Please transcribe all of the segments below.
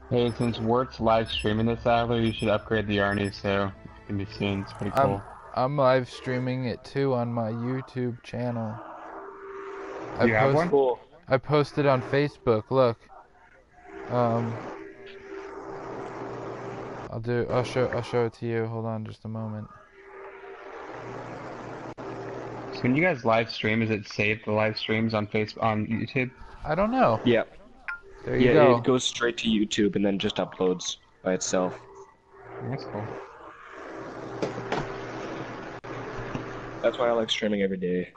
Hey, since Wert's live streaming this hour, you should upgrade the Arnie so it can be seen. It's pretty I'm cool. I'm live streaming it too on my YouTube channel. I Do you have post one? Cool. I posted on Facebook. Look. Um I'll show it to you. Hold on just a moment. So when you guys live stream, is it saved the live streams on Facebook on YouTube? I don't know. Yeah. There you Yeah, it go. goes straight to YouTube and then just uploads by itself. That's cool. That's why I like streaming every day.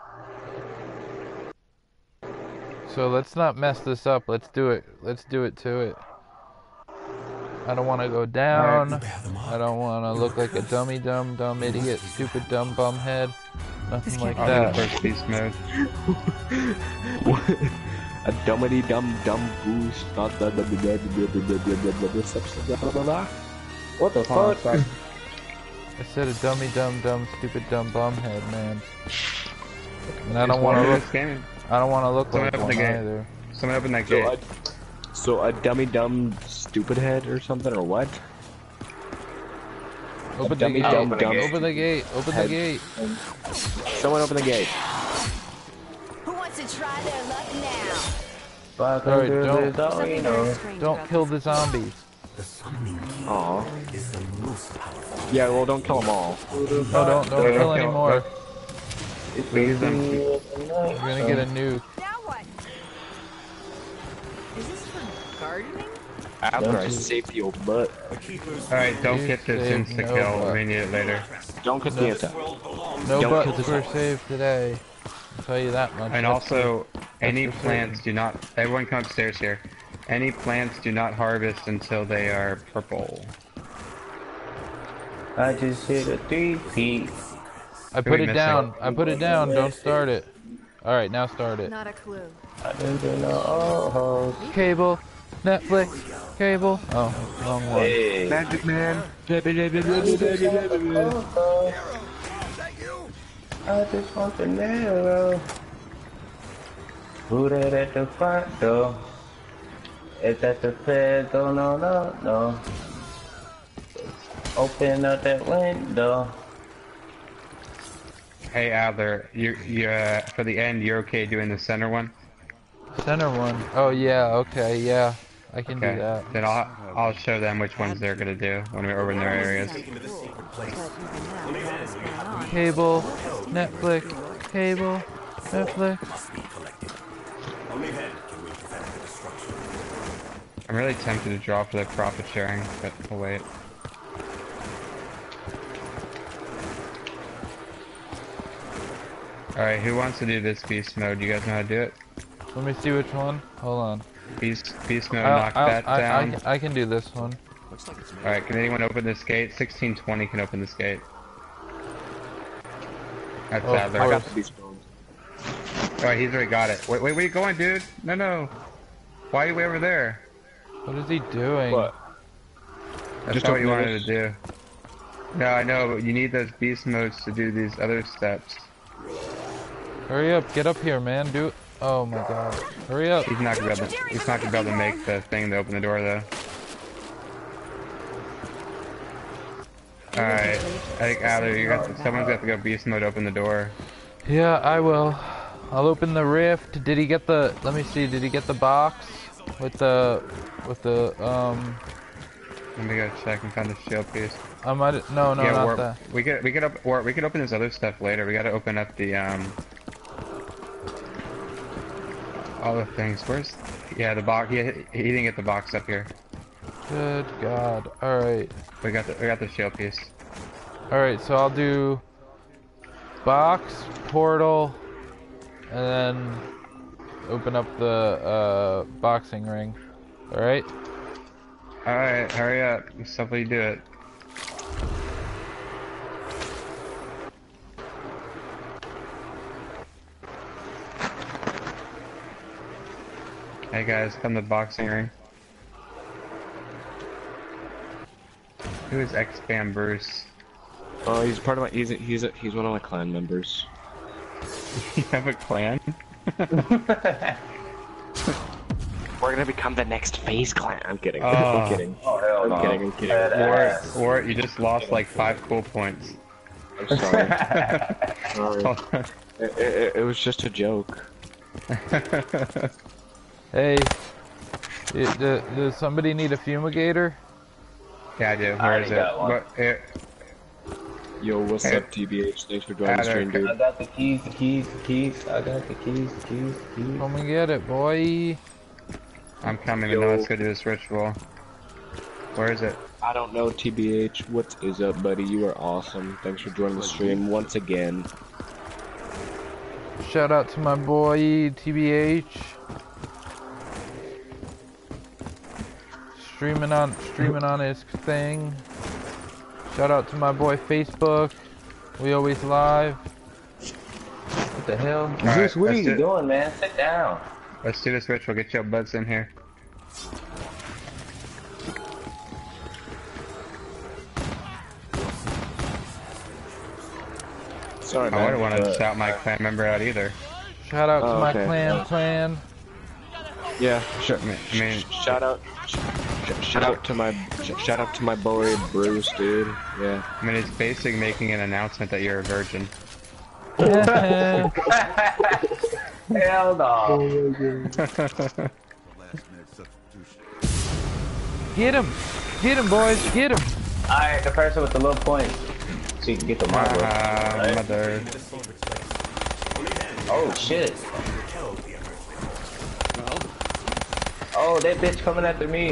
So let's not mess this up. Let's do it. Let's do it to it. I don't want to go down. I don't want to look like a dumb idiot, stupid dumb bum head. Nothing like I'll do that. the first beast mode. A dummity dum boost. What the Oh, fuck? sorry. I said a dumb stupid dumb bum head, man. And I Just don't want to warm look. this game. I don't want to look Someone like open the one gate. either. Someone open that So gate. so a dumb stupid head or something or what? Open the dummy gate. dumb Open the gate. Open the head. gate. Someone open the gate. Who wants to try their luck now? Alright, Something very strange don't about kill this. the zombies. Aw. Yeah, well, don't kill them all. No, don't kill kill- anymore. Please them. You're gonna get a nuke. Now what? Is this for gardening? After I save the old butt. Alright, don't You get this saved insta no kill. butt. We need it later. Don't get the insect. No Don't kill buttons the were zombies. saved today. I'll tell you that much. And That's also, any for certain. plants do not. Everyone come upstairs here. Any plants do not harvest until they are purple. I just hit a 3-peat. I Who put we it missing? down. I put it down. Don't start it. Alright, now start it. Not a clue. I didn't do no oh Cable. Netflix. Cable. Oh, wrong one. Hey. Magic Man. I just want the narrow. Who that at the front door? Is that the pedo? No. Open up that window. Hey Adler, you for the end, you're okay doing the center one? Center one. Oh yeah. Okay. Yeah. I can do Okay. that. Then I'll show them which ones they're gonna do when we're over in their areas. But even now, without what's going on, Cable. Netflix. Cable. Netflix. I'm really tempted to draw for the profit sharing, but we'll wait. Alright, who wants to do this beast mode? You guys know how to do it? Let me see which one. Hold on. Beast mode, knock that down. I can do this one. Alright, can anyone open this gate? 1620 can open this gate. That's Oh, Adler. I got the beast bones. Alright, he's already got it. Wait, where you going, dude? No. Why are you way over there? What is he doing? What? That's Just not what you open wanted to do. No, I know, but you need those beast modes to do these other steps. Hurry up. Get up here, man. Do it. Oh my god. Hurry up. He's not gonna be able to make the thing to open the door though. Alright, I think Adler, someone's got to go beast mode to open the door. Yeah, I will. I'll open the rift. Did he get the? Let me see. Did he get the box with the Let me go check and find the shield piece. I might. No, Yeah, not warp. that. We could open this other stuff later. We gotta open up the all the things. Where's the box? He didn't get the box up here. Good God. All right. We got the shield piece. All right. So I'll do box, portal, and then open up the boxing ring. All right. Alright, hurry up. Somebody do it. Hey guys, come to the boxing ring. Who is X-Bam Bruce? Oh, he's part of my. He's one of my clan members. You have a clan? We're gonna become the next FaZe clan. I'm kidding. Oh. I'm kidding. Oh, hell I'm no. kidding. I'm kidding. Or you just lost like 5 cool points. I'm sorry. Sorry. It was just a joke. Hey, does somebody need a fumigator? Yeah, I do. Where already is it? got one. Yo, what's Hey. up, TBH? Thanks for joining the stream, I dude. got the keys. I got the keys. Come and get it, boy. I'm coming, Yo. and now let's go do this ritual. Where is it? I don't know, TBH. What is up, buddy? You are awesome. Thanks for joining the stream once again. Shout out to my boy TBH. Streaming on his thing. Shout out to my boy Facebook. We always live. What the hell? Alright, Zeus, what are let's you do- doing, man? Sit down. Let's do this ritual. Get your butts in here. Sorry, I man. wouldn't want to shout my clan member out either. Shout out to Oh, my okay. clan. Yeah, I mean, shout out to my boy Bruce, dude. Yeah. I mean, it's basically making an announcement that you're a virgin. Hell no. Get him, boys, get him. Alright, the person with the low points. So you can get the marble. Right? Mother. Oh shit. Oh, that bitch coming after me.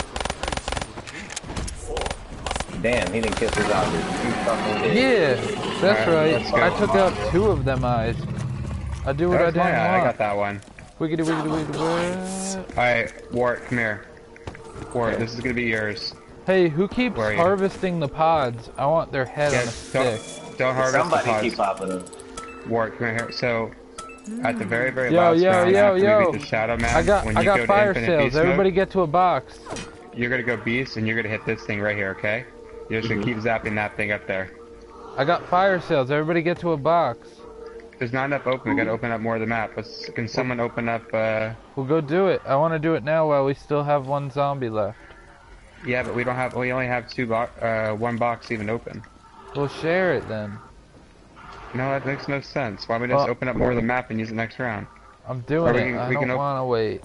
Damn, he didn't kill his zombie. You fucking did. Yeah, that's Alright, right. let's go. I took out 2 of them eyes. I do what I That's my didn't eye. I want. got that one. Wiggity. Alright, Wart, come here. Wart, this is gonna be yours. Hey, who keeps Where are you? harvesting the pods? I want their head on a stick. Don't harvest Somebody the keep pods. popping them. Wart, come here. So, at the very, very Yo, last yo, round, yo, after yo. we beat the Shadow Man, I got when you go to fire Infinite sales. Beast Everybody mode, get to a box. you're gonna go Beast, and you're gonna hit this thing right here, okay? You're just gonna keep zapping that thing up there. I got fire sales. Everybody get to a box. There's not enough open. We gotta open up more of the map. Can someone open up, We'll go do it. I want to do it now while we still have 1 zombie left. yeah, but we only have 1 box even open. We'll share it then. No, that makes no sense. Why don't we just Well- open up more of the map and use it next round? I'm doing Or it. I don't want to wait.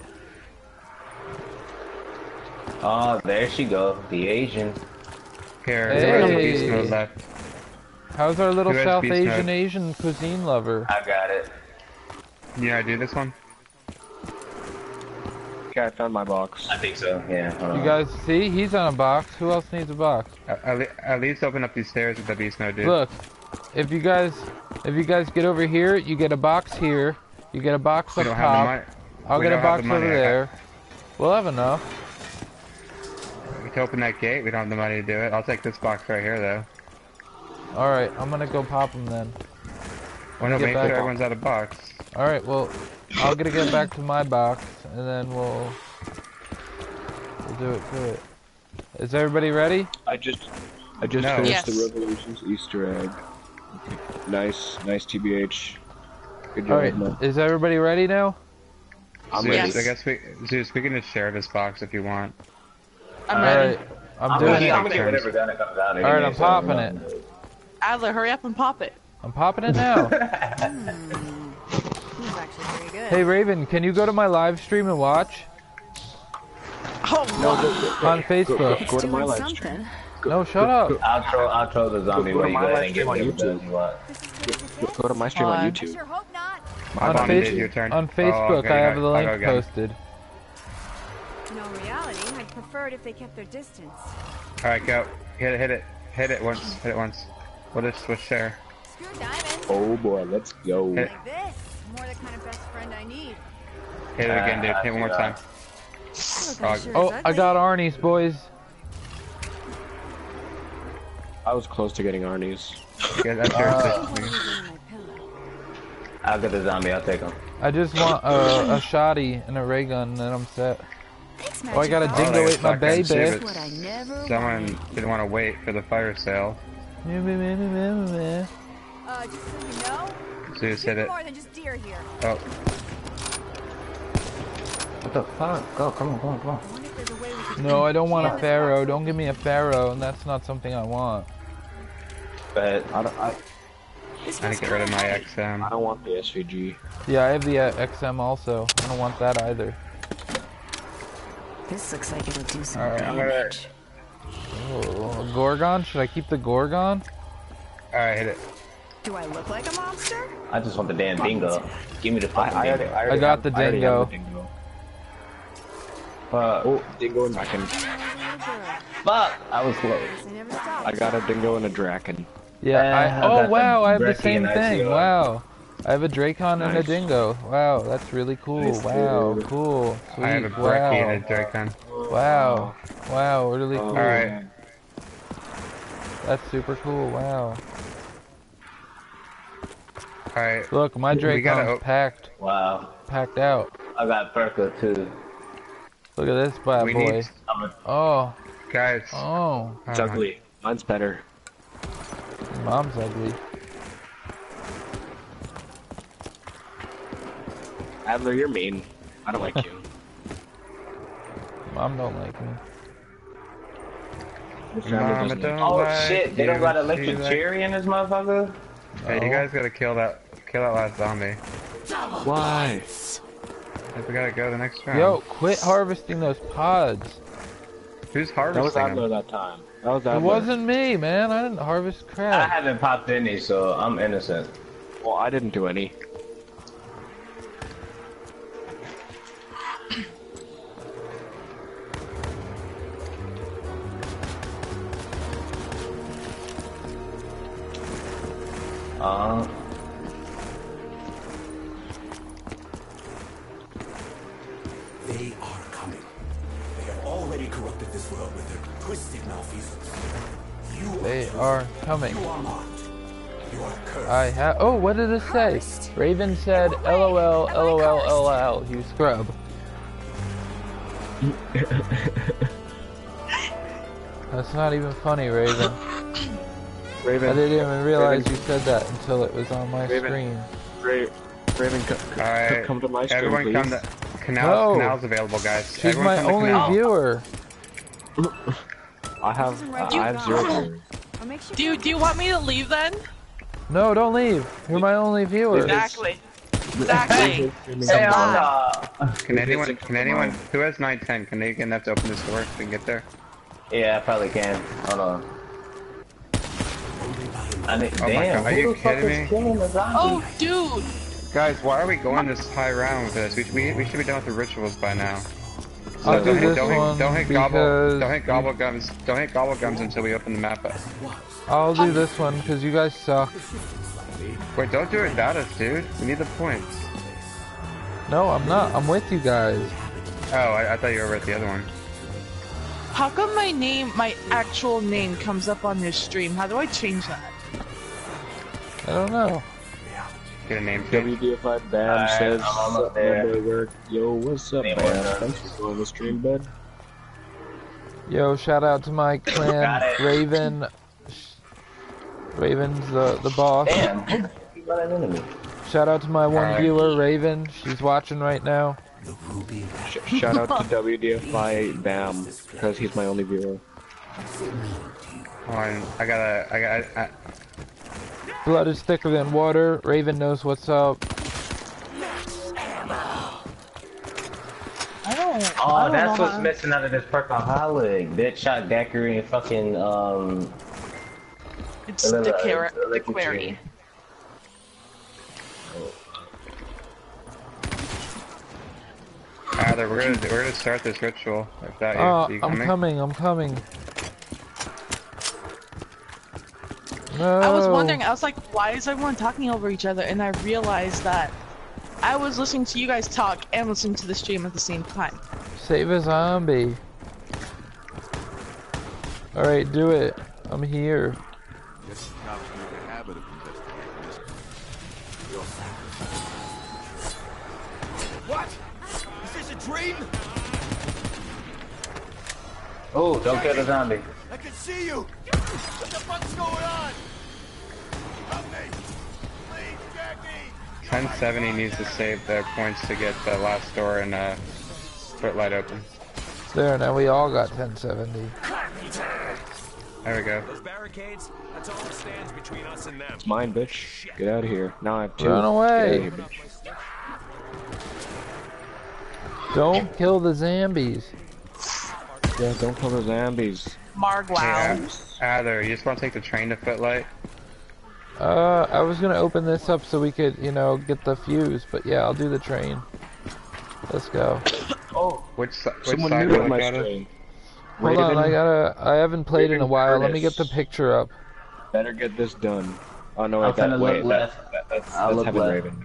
Oh, there she go. The Asian. Here, Hey. there's beast mode left. How's our little Who has South beast Asian mode? Asian cuisine lover? I got it. You know how to do this one? Okay, I found my box. I think so. Yeah. hold You on. guys see? He's on a box. Who else needs a box? At least open up these stairs with the beast mode, dude. Look, if you guys get over here, you get a box here. You get a box We up don't have the top. money. I'll we get a don't have box the money. over there. We'll have enough. We can open that gate. We don't have the money to do it. I'll take this box right here, though. All right, I'm gonna go pop them then. Well, no, Get make back. sure everyone's out of box. All right, well, I'll get back to my box, and then we'll do it to it. Is everybody ready? I just No. finished Yes. the Revolutions Easter egg. Nice TBH. Good job, All right, man. is everybody ready now? I'm Zeus, ready. Yes. I guess Zeus, we can just share this box if you want. I'm All ready. right, I'm I'm doing gonna, it. I'm gonna get whatever gun that comes out. All right, I'm popping it. Adler, hurry up and pop it. I'm popping it now. He's actually pretty good. Hey Raven, can you go to my live stream and watch Oh, no. on Facebook? Go to my Doing live stream. something. No, shut up. I'll troll the zombie Go to while you my go ahead live and get stream on whatever YouTube. gun you want. Go to my stream on Fine. YouTube. Sure hope not. My On, Bonnie, did your turn. on Oh, Facebook, okay, I have the I'll go link again. posted. No reality. I'd prefer it if they kept their distance. All right, go. Hit it once. Hit it once. We'll share. Screw diamonds. Oh boy, let's go. Hit, Like this. More the kind of best friend I need. hit it again, dude. Hit it one more time. Look, Oh, I'm sure Oh, it's I ugly. got Arnie's, boys. I was close to getting Arnie's. Yeah, that's yours. What is in my pillow? I'll get the zombie. I'll take him. I just want a shotty and a ray gun, and then I'm set. Thanks, Oh, I got a Magic dingo they ate my fucking baby. shit. That's what I never Someone wanted. didn't want to wait for the fire sale. Just so you know, Zeus hit there's it. more than just deer here. Oh, What the fuck? Go, come on, come on, come on. I wonder if there's a way we could No, I don't want kill a this pharaoh. monster. Don't give me a pharaoh, and that's not something I want. But This I need was to get rid of my great. XM. I don't want the SVG. Yeah, I have the XM also. I don't want that either. This looks like it'll do some Alright, I'm gonna... damage. Oh, Gorgon? Should I keep the Gorgon? Alright, hit it. Do I look like a monster? I just want the damn dingo. Give me the fucking I dingo. already got the I already dingo. have the dingo. Oh, Dingo and Draken. fuck! I was close. They never stop. I got a dingo and a Draken. Yeah, I oh got wow, the I have the Dreki same and thing. ICO. Wow. I have a Dracon and a Nice. Dingo. Wow, that's really cool. Nice, Wow, dude. cool. Sweet. I have a wow. Brecci and a Dracon. Wow. Wow, really cool. Alright. That's super cool. Wow. Alright. Look, my We gotta Dracon's packed Wow. out. I got Perka too. Look at this bad We boy. need... Oh, Guys. oh. It's ugly. Mine's better. Mom's ugly. Adler, you're mean. I don't like you. Mom don't like me. Your family Mama doesn't don't Oh like shit, they don't you. got See electric that? cherry in this motherfucker? Hey, you No. guys gotta kill that last zombie. Why? Like, we gotta go to the next round. Yo, quit harvesting those pods. Who's That harvesting was Adler them? that time. That was Adler. It wasn't me, man. I didn't harvest I crap. haven't popped any, so I'm innocent. Well, I didn't do any. Uh, They are coming. They have already corrupted this world with their twisted malfeasance. You They chosen. are coming. You are marked. You are cursed. I have. Oh, what did it say? Raven said, "LOL, LOL, LOL." You scrub. That's not even funny, Raven. Raven. I didn't even realize Raven. you said that until it was on my Raven. screen. Raven, Alright. come to my stream, Everyone please. come to... No. Canal's available, guys. She's Everyone my come to only Canal. viewer. I have 0 viewers. What makes you Do you want me to leave then? No, don't leave. You're my only viewer. Exactly. Exactly. hey, hold on. Can anyone, who has 910, can they get enough to open this door so we can get there? Yeah, I probably can. Hold on. I mean, Oh my damn, God, are who you the fuck kidding is me? killing the zombie? Oh, dude. Guys, why are we going this high round with this? We should be done with the rituals by now. I'll do this don't one hit because don't hit gobblegums until we open the map up. I'll do this one because you guys suck. Wait, don't do it without us, dude. We need the points. No, I'm not. I'm with you guys. Oh, I thought you were with the other one. How come my actual name comes up on this stream? How do I change that? I don't know. Get a name change. WDFI Bam Alright, says, I'm almost "Sup, my there." boy work." Yo, what's up, Name man? order. Thanks for joining the stream, bud. Yo, shout out to my Got clan, it. Raven. Raven's the boss. Damn, who the fuck you running into me? Shout out to my one Alright. viewer, Raven. She's watching right now. The ruby. Shout out to WDFI Bam, because he's my only viewer. Hold on, I gotta. Blood is thicker than water. Raven knows what's up. I don't. Oh, I don't that's know what's how- missing out of this perkaholic. Bitch shot Daiquiri and fucking, It's the electric query. tree. Either we're gonna start this ritual. If that Oh, you I'm coming? coming. I'm coming. No. I was wondering, I was like, why is everyone talking over each other? And I realized that I was listening to you guys talk and listening to the stream at the same time. Save a zombie. Alright, do it. I'm here. Just now in the habit of investigating this. Your What? Is this a dream? Oh, don't kill the zombie. I can see you. What the fuck's going on? Help me. Please, Jackie. 1070 needs to save their points to get the last door in Footlight open. There, now we all got 1070. There we go. Those barricades, that's all that stands between us and them. It's mine, bitch. Get out of here. Now I have 2. Run away. Get out of here, bitch. Don't kill the zombies. Yeah, don't kill the zombies. Marg, wow. Adler, you just want to take the train to Footlight? I was gonna open this up so we could, you know, get the fuse, but yeah, I'll do the train. Let's go. Oh, Which someone side knew do it we my look at it? stream. Hold on, I haven't played in a Raven while. Let me get Curtis. the picture up. Better get this done. Oh no, I'm wait, that finna wait, look that's left. that's I'll look Heaven left. Raven.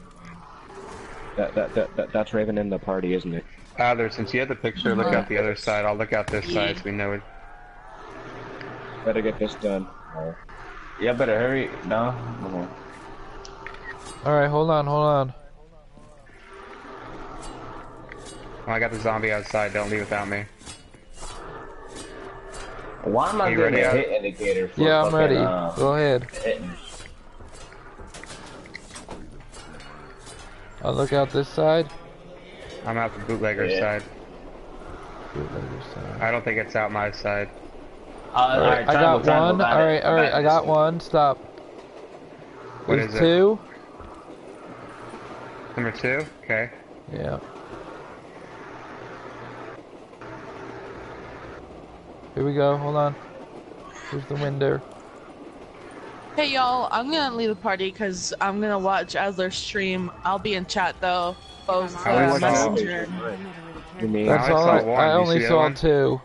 That's Raven in the party, isn't it? Adler, since you have the picture, look out the other side. I'll look out this side so we know it. Better get this done. Oh. Yeah, better hurry. No? Okay. Alright, hold on. Oh, I got the zombie outside. Don't leave without me. Why am I You getting ready, a Ad? hit indicator for Yeah, I'm fucking, ready. Go ahead. hitting? I'll look out this side. I'm out the bootlegger Yeah. side. Bootlegger side. I don't think it's out my side. Alright, I got one. Alright, I got one. Stop. What There's is it? 2. Number 2? Okay. Yeah. Here we go. Hold on. Here's the window. Hey y'all, I'm gonna leave the party because I'm gonna watch Adler's stream. I'll be in chat though, both I always watch Messenger. You mean? That's I all. saw one. I You only see the saw other one? 2.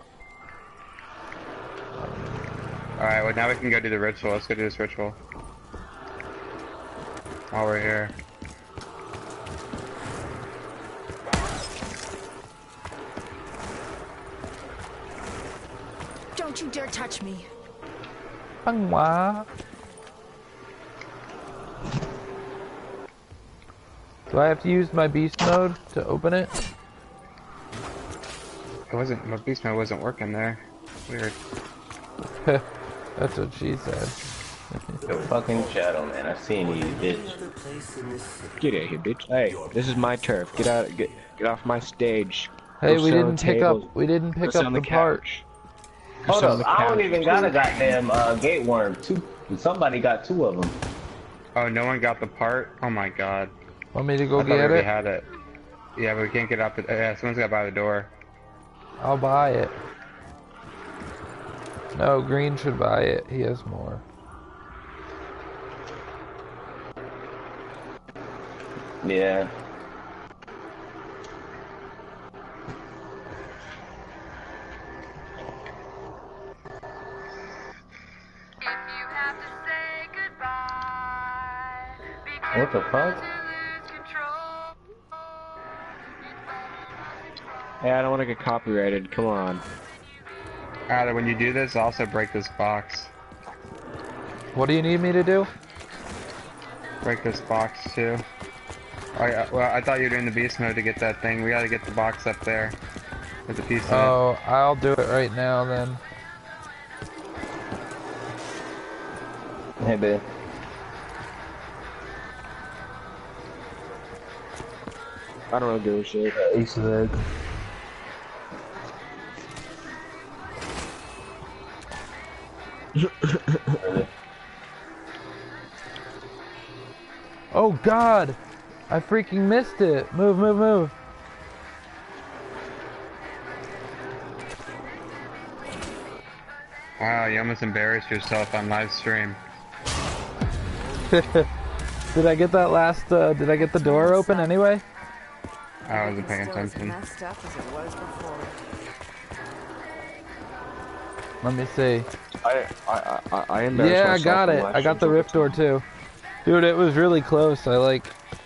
Alright, well now we can go do the ritual. Let's go do this ritual. While we're here. Don't you dare touch me. Bangwa. Do I have to use my beast mode to open it? It wasn't, my beast mode wasn't working there. Weird. That's what she said. The fucking shadow, man. I seen you, bitch. Get out of here, bitch. Hey, this is my turf. Get out. Get off my stage. Hey, Go we sit on didn't pick tables. up. We didn't Go pick sit up on the part. couch. Go Hold sit on up, the I don't couch. even got a goddamn gate worm. Somebody got 2 of them. Oh, no one got the part? Oh my god. Want me to go I thought we get already it? had it. Yeah, but we can't get out the. Yeah, someone's got by the door. I'll buy it. No, Green should buy it. He has more. Yeah. What the fuck? Hey, I don't want to get copyrighted. Come on. Adler, when you do this, also break this box. What do you need me to do? Break this box too. Oh yeah, well, I thought you were doing the beast mode to get that thing. We gotta get the box up there with the piece in it. Oh, I'll do it right now then. Hey, babe. I don't really give a shit. Easter egg. Oh God! I freaking missed it. Move, move, move. Wow, you almost embarrassed yourself on live stream. Did I get that last? Did I get the door open anyway? I wasn't paying Still as attention. messed up as it was before. Let me see. I embarrassed Yeah, I myself got on it. live I got the streams rift door too. Dude, it was really close. Alright,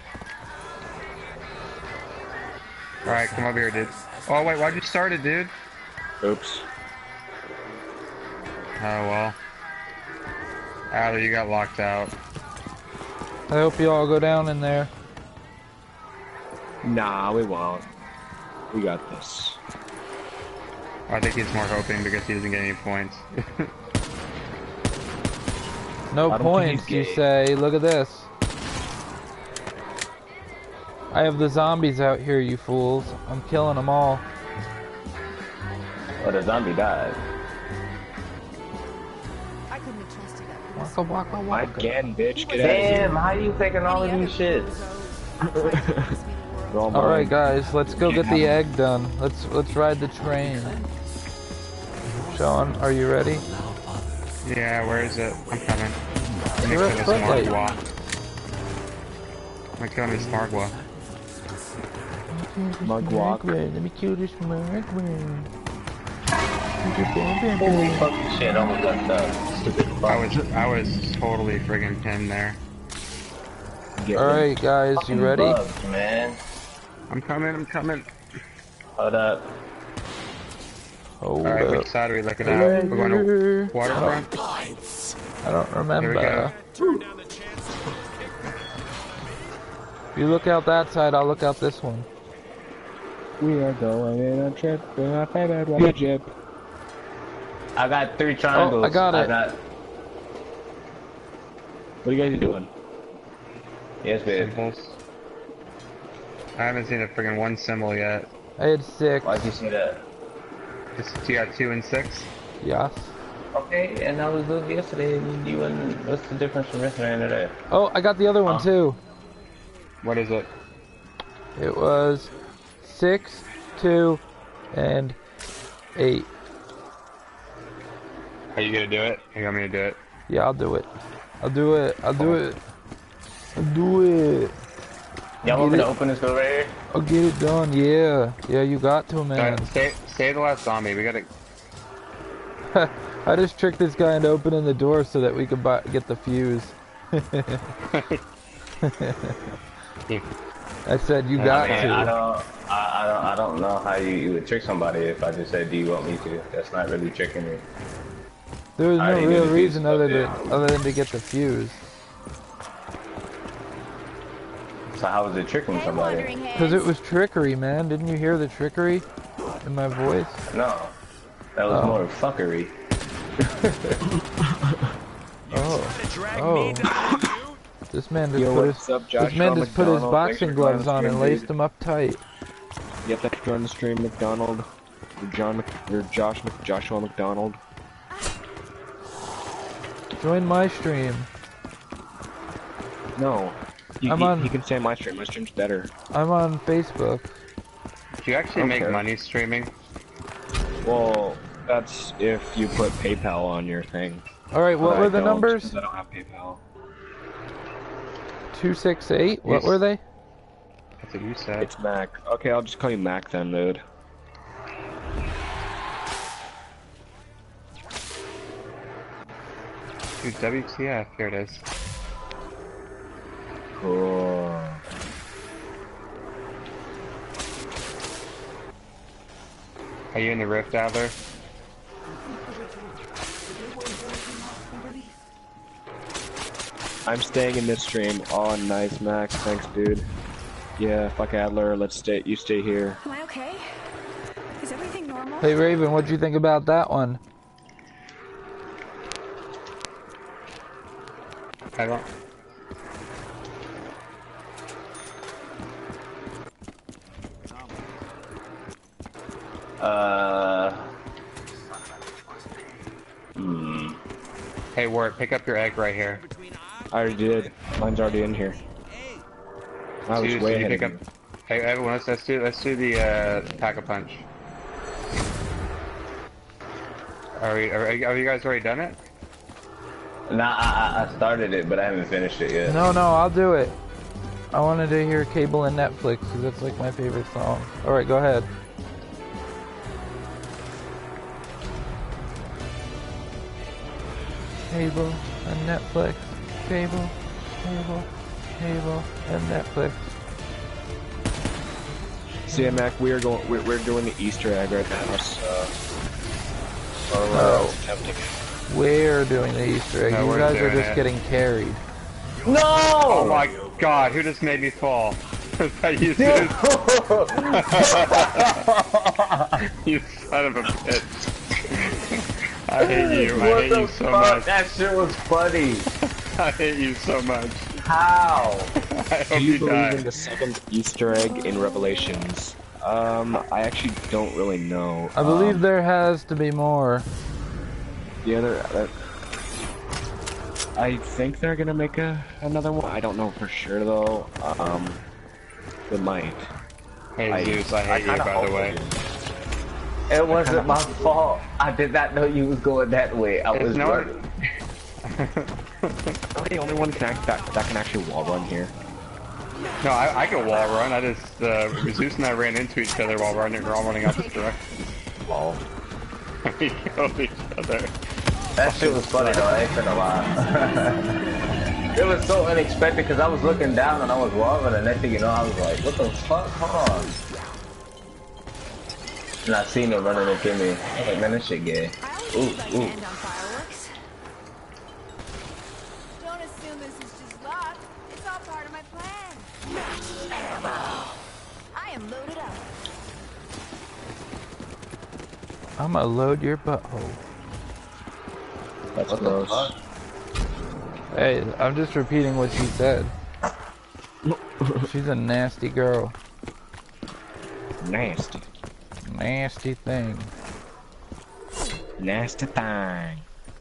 Come over here, dude. Oh wait, why'd you start it, dude? Oops. Oh well. Adler, you got locked out. I hope you all go down in there. Nah, we won't. We got this. I think he's more hoping because he doesn't get any points. No I don't think points, he's you gay. say. Look at this. I have the zombies out here, you fools. I'm killing them all. Oh, the zombie died. I couldn't have trusted that. Waka waka waka. Again, bitch, get out of here. Damn, how you taking all of these shits? Alright guys, let's go get the egg done. Let's ride the train. Sean, are you ready? Yeah, where is it? I'm coming. You're Next at to this Floodlight. Margwa. I'm killing this Margwa. Mugwalk. Let me kill this Margwa. Holy fucking shit, almost got stuck. Stupid fuck. I was totally friggin' pinned there. Alright guys, you ready? Bugs, man. I'm coming. Hold up. Hold Alright, up. which side are we looking at? We're going to waterfront? I don't remember. Here If you look out that side, I'll look out this one. We are going in a trip, in a favorite rocket ship. I got 3 triangles. Oh, I got it. What are you guys doing? Yes, babe. Symbols. I haven't seen a friggin' one symbol yet. I had 6. Why'd you say that? You got 2 and 6? Yes. Okay, and I was doing yesterday, and you wouldn't. What's the difference from yesterday and today? Oh, I got the other one too. What is it? It was 6, 2, and 8. Are you gonna do it? You want me to do it? Yeah, I'll do it. I'll do it. I'll do it. I'll do it. Y'all want me to open this door right here? I'll get it done. Yeah. Yeah, you got to, man. Save the last zombie. We gotta. I just tricked this guy into opening the door so that we could get the fuse. I said you got to. I don't know how you would trick somebody if I just said, "Do you want me to?" That's not really tricking me. There was I no already real knew the reason fuse other was than to get the fuse. So how was it tricking somebody? Because it was trickery, man. Didn't you hear the trickery in my voice? No, that was more fuckery. Oh. This man just Yo, put what's up, Joshua this man just put his McDonald? boxing Thanks for gloves joining on the and stream, laced dude. them up tight. Yep, thanks for joining the stream, McDonald. Or Joshua McDonald. Join my stream. No. He can stay on my stream. My stream's better. I'm on Facebook. Do you actually make money streaming? Well, that's if you put PayPal on your thing. Alright, what But were I the don't, numbers? 'cause I don't have PayPal. 268? What Yes. were they? That's what you said. It's Mac. Okay, I'll just call you Mac then, dude. Dude, WTF, here it is. Cool. Are you in the Rift, Adler? I'm staying in this stream. Oh, nice, Max. Thanks, dude. Yeah, fuck Adler. Let's stay. You stay here. Am I okay? Is everything normal? Hey Raven, what'd you think about that one? I don't. Hey, Ward, pick up your egg right here. I already did. Mine's already in here. I was Dude, way so you ahead pick of up. you. Hey, everyone, let's do the Pack-a-Punch. Are you guys already done it? Nah, I started it, but I haven't finished it yet. No, I'll do it. I wanted to hear Cable and Netflix because that's like my favorite song. Alright, go ahead. Cable and Netflix. Cable, and Netflix. See, Mac, we're doing the Easter egg right now, so. No. Tempting. We're doing the Easter egg. No, You we're guys are doing just it. getting carried. No! Oh my god, who just made me fall? You son of a bitch. I hate you. I hate you so much. That shit was funny. I hate you so much. How? I hope Do you you believe die. in the second Easter egg in Revelations? I actually don't really know. I believe there has to be more. The other, I think they're gonna make another one. I don't know for sure though. They might. Hey Zeus, I hate you by the way. It wasn't my fault. I did not know you was going that way. I was running. I'm the only one that can actually wall run here. No, I can wall run. I just Zeus and I ran into each other while we're all running opposite directions. Wall. We killed each other. That shit was funny though. I ain't gonna lie. It was so unexpected because I was looking down and I was walling, and next thing you know, I was like, "What the fuck? Hold on!" And I seen him running into me. I was like, "Man, this shit gay." Ooh. Don't assume this is just luck. It's all part of my plan. I am loaded up. I'ma load your butthole. That's gross. Hey, I'm just repeating what she said. She's a nasty girl. Nasty. Nasty thing. Nasty thing. I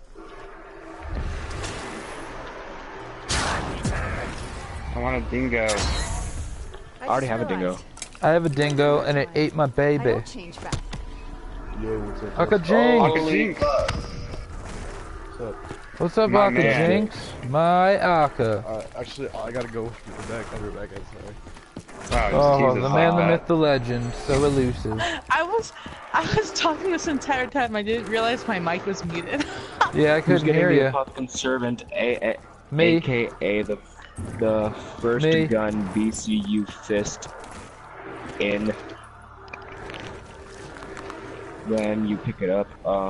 want a dingo. I already have a dingo. I have a dingo and it ate my baby. Change back. Yo, what's up? Aka Jinx! Aka Jinx! What's up? What's up, My Aka man. Jinx? My Aka. Actually, I gotta go. Get back. I'll be right back. I'm sorry. Wow, Oh, Jesus, the man, the like myth, the legend. So elusive. I was talking this entire time. I didn't realize my mic was muted. Yeah, I Who's couldn't getting hear the you. Republican servant, Me. aka the first Me. gun BCU fist in when you pick it up.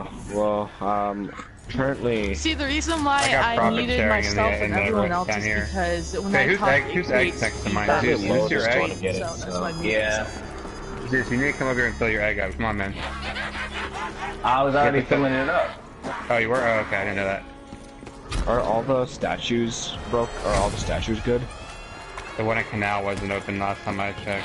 Currently. See, the reason why I got I profit muted sharing myself in and the everyone room else down is here. because when Hey, I whose talk, egg? it Whose creates egg's next to mine? feedback. Zeus, who's your egg? Want to get it, So that's so. why I muted Yeah. myself. Zeus, you need to come over here and fill your egg up. Come on, man. I was already Yeah, but- filling it up. Oh, you were? Oh, okay, I didn't know that. Are all the statues broke? Are all the statues good? The one at Canal wasn't open last time I checked.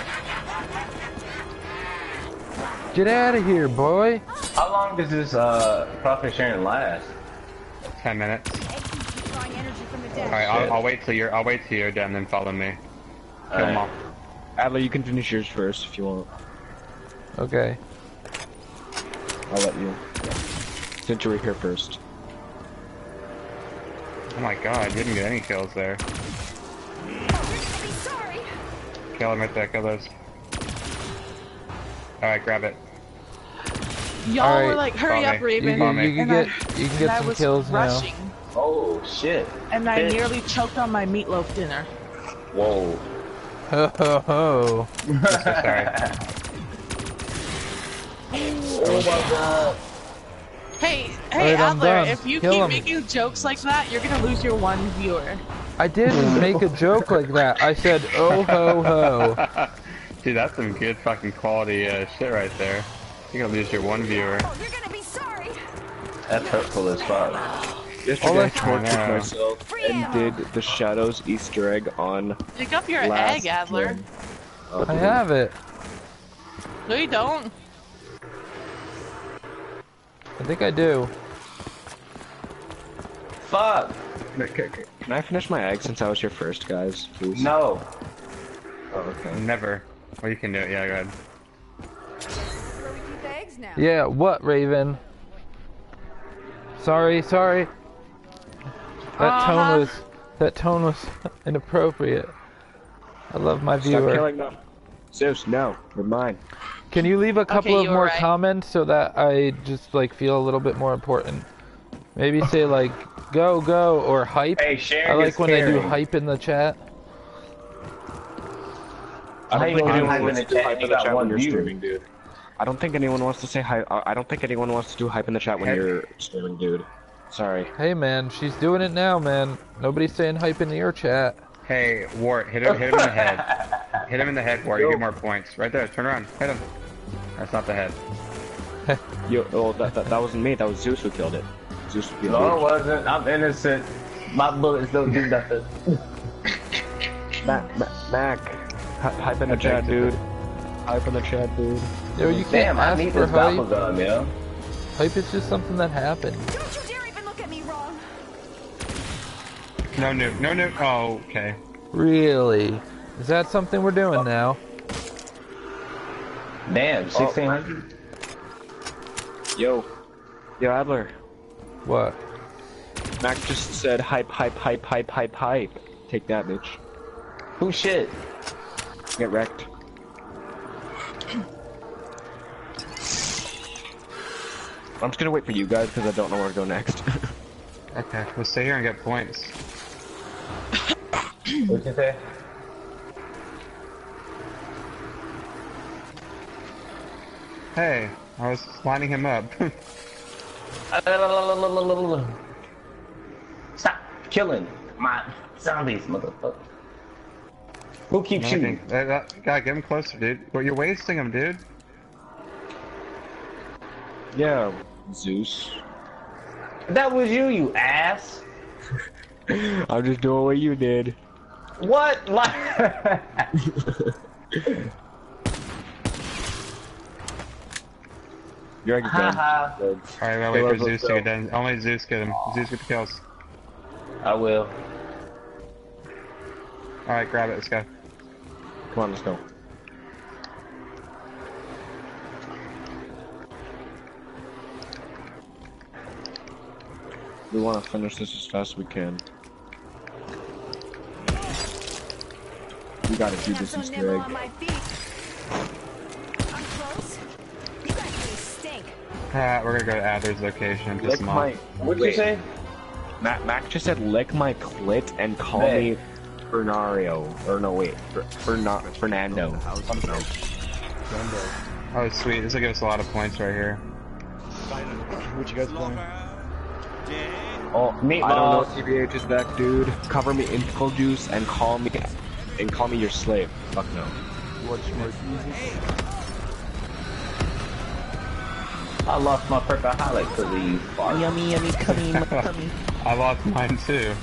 Get out of here, boy. How long does this profit sharing last? 10 minutes. Egg keeps drawing energy from the dead. Alright, I'll wait till you're done, then follow me. Kill them all. Adler, you can finish yours first if you want. Okay. I'll let you. Since you were here first. Oh my god, you didn't get any kills there. Be sorry. Kill them right there, kill those. Alright, grab it. Y'all Alright. were like, "Hurry Follow up, me. Raven!" Follow me. You can And get I some was kills rushing, Oh shit. and I Bitch. nearly choked on my meatloaf dinner. Whoa. now. Ho ho ho. I'm so sorry. Oh my god. Hey, Alright, I'm Adler, done. if you Kill keep him. making jokes like that, you're gonna lose your one viewer. I didn't make a joke like that. I said, oh ho ho. Dude, that's some good fucking quality shit right there. You're gonna lose your one viewer. Oh, you're gonna be sorry. That's hurtful as fuck. Yesterday I that's- tortured I know. myself and did the Shadows Easter egg on Pick up your last egg, Adler. gen. I have it. No, you don't. I think I do. Fuck. Can I finish my egg since I was here first, guys? Please. No. Oh, okay. Never. Well, you can do it, yeah, go ahead. Where we keep the eggs now. Yeah, what, Raven? Sorry. That tone was inappropriate. I love my Stop viewer. killing them. Zeus, no. You're mine. Can you leave a couple Okay, of you were more right. comments so that I just like feel a little bit more important? Maybe say like go or hype. Hey, sharing I like is when they do caring. hype in the chat. I How don't you think gonna anyone hype wants in to the do chat? hype You in the got chat when one you're view. streaming, dude. I don't think anyone wants to say hype. I don't think anyone wants to do hype in the chat when you're streaming, dude. Sorry. Hey man, she's doing it now, man. Nobody's saying hype in your chat. Hey, Wart, hit him in the head. Hit him in the head, Wart, you get more points. Right there, turn around, hit him. That's not the head. Yo, oh, that wasn't me. That was Zeus who killed it. Zeus would be No, it a wasn't. I'm innocent. My bullets don't do nothing. Mac, hype in the chat, dude. hype in the chat, dude. Yo, you can't Damn, I ask need for this hype. bubblegum, yo. Hype is just something that happened. Don't you dare even look at me wrong. No nuke, no nuke. Oh, okay. Really? Is that something we're doing now? Damn, 1600. Yo, Adler. What? Mac just said hype, hype, hype, hype, hype, hype. Take that, bitch. Who shit? Get wrecked. I'm just gonna wait for you guys because I don't know where to go next. Okay, we'll stay here and get points. What'd you say? Hey, I was lining him up. Stop killing my zombies, motherfucker. Who keeps shooting? God, get him closer, dude. Well, you're wasting him, dude. Yeah, Zeus. That was you, you ass. I'm just doing what you did. What? Like You're done. haha. Alright, well, wait for Zeus to get done. Only Zeus get him. Zeus get the kills. I will. Alright, grab it, let's go. Come on, let's go. We want to finish this as fast as we can. We gotta do I'm this so Easter nimble egg. on my feet. I'm close. You guys really stink. We're gonna go to Adler's location and piss Lick him my. off. What'd you say? Mac just said lick my clit and call me Fernario. Or no, wait, Fernando. Oh, sweet. This will give us a lot of points right here. What you guys playing? Oh, I don't know. TBH is back, dude. Cover me in pickle juice and call me your slave. Fuck no. What's your music? I lost my perkaholic for these farts. Yummy, yummy, cummy, cummy. I lost mine too.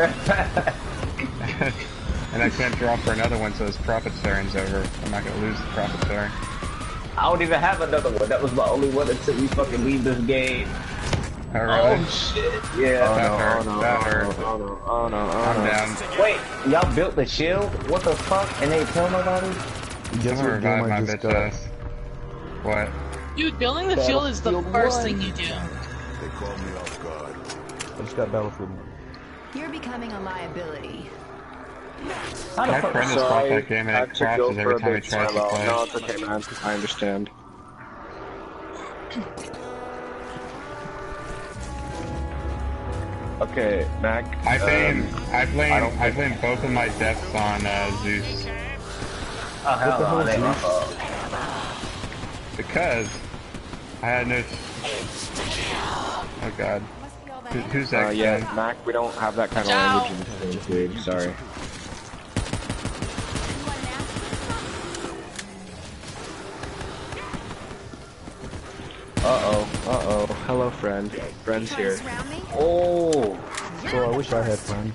And I can't draw for another one, so his profiteering's over. I'm not gonna lose the profiteering. I don't even have another one. That was my only one until we fucking leave this game. Oh, really? Oh shit. Yeah. That hurt. Oh no, I'm down. Wait, y'all built the shield? What the fuck? And they tell nobody? Guess I'm what gonna game revive my I just bitch got? ass. What? Dude, building the field is the Battlefield first 1. thing you do. They caught me off guard. I just got Battlefield 1. You're becoming a liability. How the My fuck? friend has bought that game and it crashes every time he tries to play. No, it's okay, man. I understand. Okay, Mac. I blame both of my deaths on Zeus Oh, hell no, it ain't my fault. because I had no. Oh god, Must be all that who's that? Yeah, guy? Mac, we don't have that kind of Ciao. language in this game, sorry. You want an Uh-oh. Hello, friend. Friend's Trying to here. surround me? Oh, So I wish I had friends.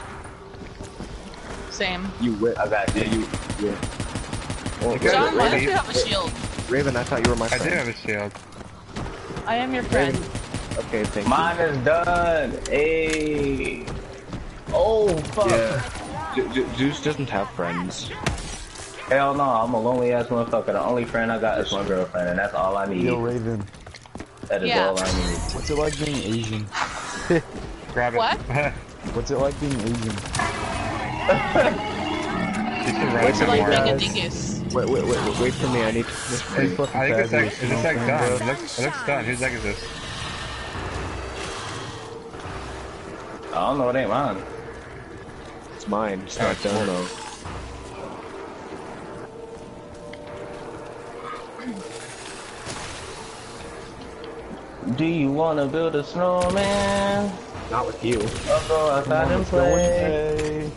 Same. You whip. I got you. Okay, John, why don't ready? you have a shield? Raven, I thought you were my I friend. do have a shield. I am your friend. Okay, thank Mine is done. Hey. Oh, fuck. you. Yeah. Zeus doesn't have friends. Hell no, I'm a lonely ass motherfucker. The only friend I got is my girlfriend, and that's all I need. Yo, Raven, That is Yeah. all I need. what's it like being Asian? Grab it. What? What's it like being Asian? She's been running It's some like more. being a guys. dingus. Wait for me. I need to finish. Pretty fucking I think this egg, fabulous, is you know this what egg I'm done? saying, It bro? looks done. Whose egg is this? I don't know, it ain't mine. It's mine. It's not done though. Do you wanna build a snowman? Not with you. I'll go outside and play.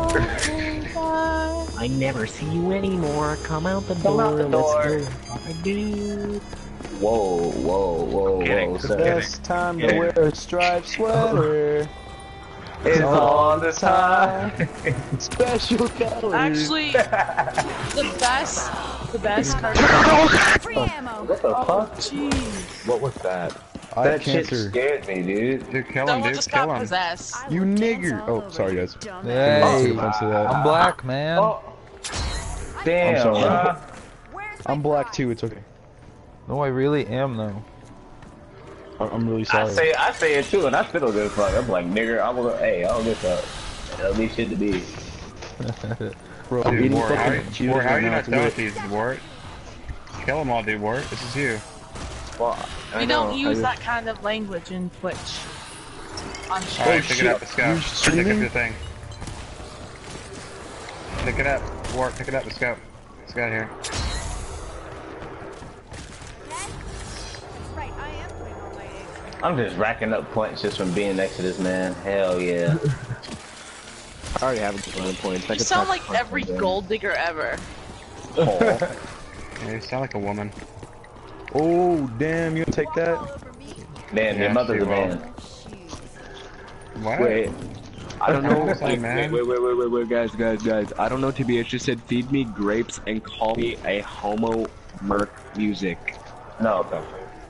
I never see you anymore. Come out the Come out the door. Let's do. Whoa, whoa, whoa, Kidding. whoa. The Sir. best time to Yeah. wear a striped sweater. It's all the time. Special colors. Actually, the the best card. Free ammo. What the fuck? Jeez. What was that? I That have shit cancer. scared me, dude. Dude, kill him, Someone dude. just Kill got him. possessed. I You will dance nigger. all Oh, over sorry, you, guys. dumbass. Hey, Take offense to that. I'm black, man. Oh, damn, I'm sorry. bruh. Where's my I'm black prize? too. It's okay. No, I really am though. I'm really I sorry. say it too, and I still don't give a fuck. I'm like, nigger, I'm gonna, hey, I don't give a fuck. That'll be shit to be. Bro, I'm Dude, eating Wart, how fucking Cheetos Wart, how are right you now. not It's done lit. with these, Wart? Kill them all, dude, Wart. This is you. Well, I We know, don't use that kind of language in Twitch. On stream. Alright, pick shit. it up, let's go. You Pick up streaming? your thing. Pick it up, Wart, pick it up, let's go. Let's get out of here. Right, I am putting all my eggs. I'm just racking up points just from being next to this man. Hell yeah. I already have a ton of points. I You could sound talk like every gold digger ever. Oh. Yeah, you sound like a woman. Oh, damn, you gonna take Walk that? all over me. Damn, Yeah, your mother's she a will. man. What? Wait. I don't know. Sorry, man. Wait, guys. I don't know. TBH just said, feed me grapes and call me a homo merc music. No, okay.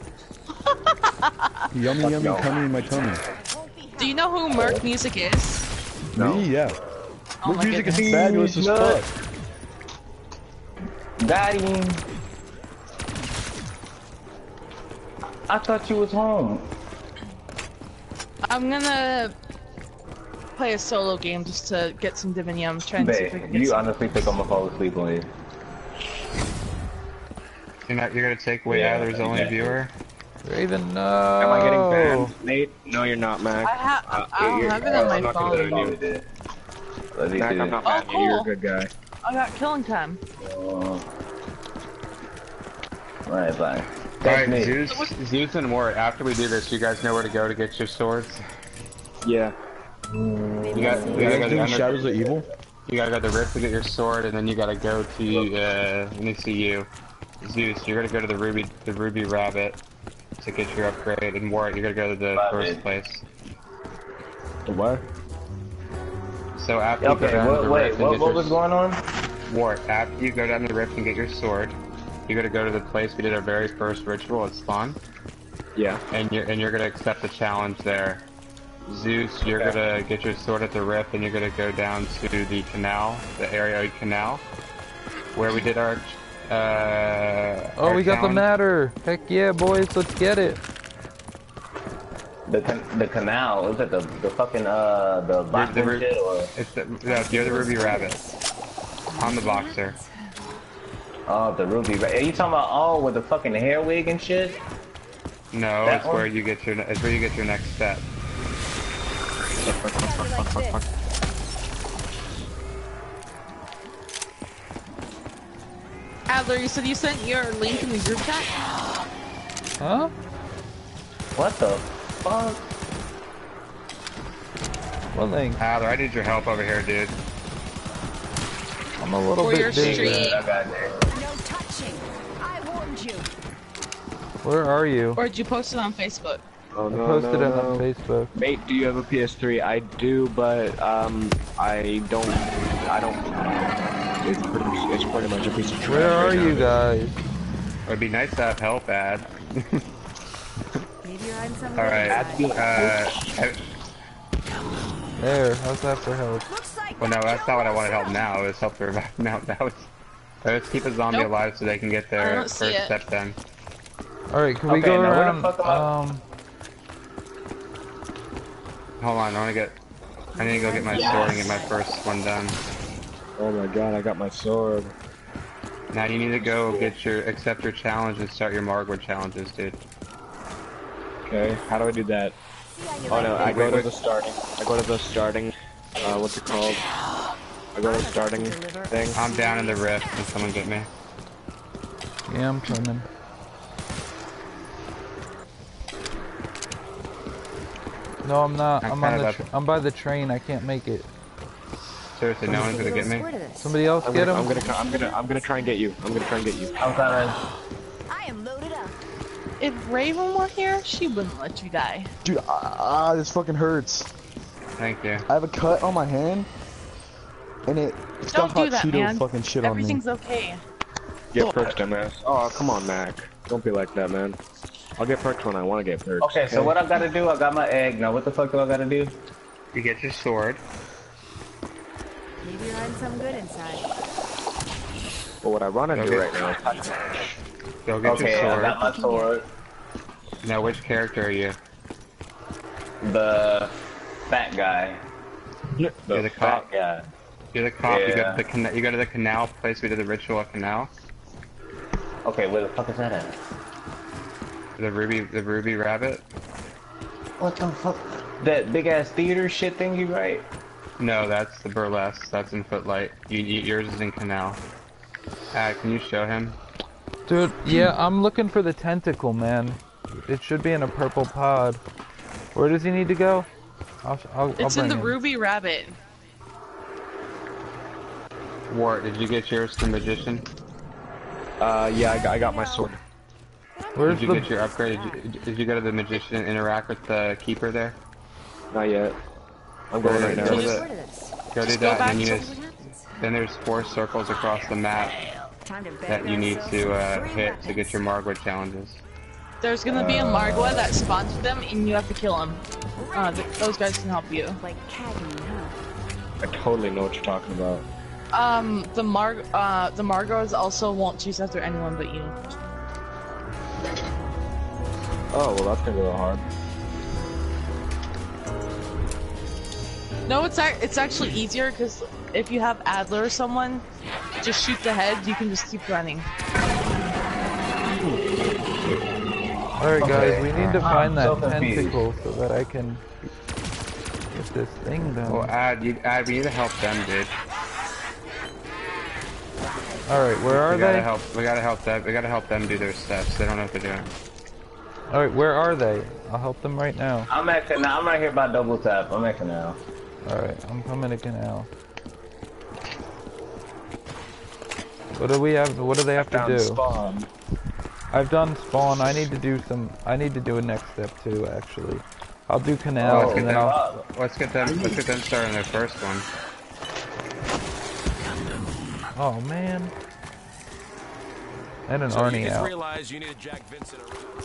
Yummy, yummy, tummy in my tummy. Do you know who Merc Music is? No. Me, yeah. Oh Merc my music goodness. is fabulous as fuck. Got him. I thought you was home. I'm gonna play a solo game just to get some Divinity. I'm trying to see if I Babe, can get you some. honestly think I'm gonna fall asleep on you? You're gonna take away Yeah, Adler's only yeah. viewer? Raven, no. Am I getting banned, Nate? No, you're not, Mac. I don't have it on my I'm not gonna phone. ban you. Let me Mac, see. I'm not Oh, banning you. You're a cool. good guy. I got killing time. Alright, bye. Alright, me. Zeus and Wart, after we do this, you guys know where to go to get your swords? Yeah. You gotta You guys go to doing under- Shadows of Evil? You gotta go to the Rift to get your sword, and then you gotta go to, let me see you. Zeus, you're gonna go to the Ruby Rabbit to get your upgrade, and Wart, you're gonna go to the first place. The what? So after you go Okay, down to the wait, Rift and get what your was going on? Wart, after you go down the Rift and get your sword, you gotta go to the place we did our very first ritual at spawn, Yeah. and you're gonna accept the challenge there. Zeus, you're gonna get your sword at the Rift, and you're gonna go down to the canal, the Areoid Canal, where we did our Oh, we got the challenge. matter. Heck yeah, boys, let's get it. The canal, is it the fucking the box the and Ru- shit or It's the, no, you're the Ruby Rabbit. I'm the boxer. oh the ruby? Are you talking about with the fucking hair wig and shit? No, That it's one? where you get your next step. Like this. Adler, you said you sent your link in the group chat? Huh? What the fuck? One thing. Adler, I need your help over here, dude. I'm a little For bit your busy. stream. I got there. No touching. I warned you. Where are you? Or did you post it on Facebook? Oh I no, posted no, it on no. Facebook. Mate, do you have a PS3? I do, but I don't. It's pretty much a piece of trash. Where are right you now. guys? It'd be nice to have help, Ad. Maybe you're hiding something. Alright, There, how's that for help? Looks like well no, that that's not what I kill wanted help myself. now, it's help to revive now. Let's keep a zombie Nope. alive so they can get I their don't see first it. step done. Alright, can we Okay, go now where the around, fuck am Hold on, I need to go get my sword and get my first one done. Oh my god, I got my sword. Now you need to go accept your challenge and start your Margwood challenges, dude. Okay, how do I do that? See how you Oh like no, this? I go to the starting. What's it called? I go to the starting thing. I'm down in the rift. Can someone get me? Yeah, I'm coming. No, I'm not. I'm I'm kinda on the. about I'm by the train. I can't make it. Seriously, no one's gonna get me? Somebody else I'm get gonna, him. I'm gonna try and get you. I'm gonna try and get you. I'm coming. I am loaded up. If Raven were here, she wouldn't let you die. Dude, this fucking hurts. Thank you. I have a cut on my hand, and it's Don't got do hot that, Cheeto man. fucking shit on me. Everything's okay. Get perks, dumbass. Oh, come on, Mac. Don't be like that, man. I'll get perks when I want to get perks. Okay, so what I gotta do? I got my egg. Now what the fuck do I gotta do? You get your sword. Maybe you're hiding something good inside. But what I want to Okay. do right now is Go get Okay, your I sword. got my sword. Now, which character are you? The fat guy. You're the cop. guy. You're the cop. You Yeah. go to the canal place. We did the ritual at canal. Okay, where the fuck is that at? The ruby rabbit. What the fuck? That big ass theater shit thingy, right? No, that's the burlesque. That's in Footlight. Yours is in canal. Can you show him? Dude, yeah, I'm looking for the tentacle, man. It should be in a purple pod. Where does he need to go? I'll It's in bring the him. Ruby Rabbit. Wart, did you get yours to magician? yeah, I got my sword. Where's Did you the... get your upgrade? Did you go to the magician and interact with the keeper there? Not yet. I'm going right now. Go to Just- go to Just that, go back and you to- just, then there's 4 circles across the map Time to beg that you need ourselves to some free hit to get weapons. your Margwa challenges. There's gonna be a Margwa that spawns with them, and you have to kill him. Those guys can help you. Like Cagney, huh? I totally know what you're talking about. The Margwas also won't chase after anyone but you. Oh, well, that's gonna go hard. No, it's actually easier because if you have Adler or someone, just shoot the head. You can just keep running. Alright guys, we need to find that so confused. tentacle so that I can get this thing done. Well, we need to help them, dude. Alright, where are We gotta they? help. We gotta help them. We gotta help them do their steps. They don't know what they're doing. Alright, where are they? I'll help them right now. I'm at canal. I'm right here by double tap. I'm at canal. Alright, I'm coming to canal. What do we have? What do they have to do? Spawn. I've done spawn. I need to do a next step too, actually. I'll do canal let's get and then them. I'll. Let's get them started on their first one. Oh man. And an So you Arnie just out. realize you need a Jack Vincent around.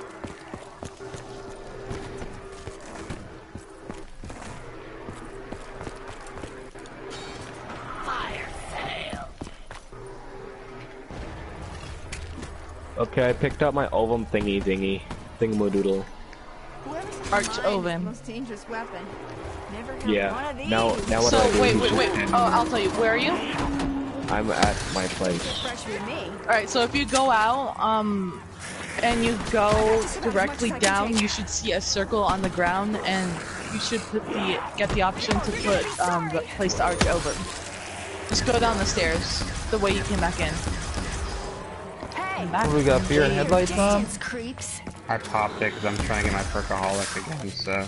Okay, I picked up my ovum thingamadoodle. Arch Oven. Most dangerous weapon. Never had Yeah. one of these. Now what So do I do? wait. Oh, I'll tell you. Where are you? I'm at my place. Fresh with me. All right. So if you go out, and you go directly down, you should see a circle on the ground, and you should get the option to put place the arch over. Just go down the stairs the way you came back in. Hey, What do we got? Beer and headlights on? distance, creeps. I popped it because I'm trying to get my perkaholic again. So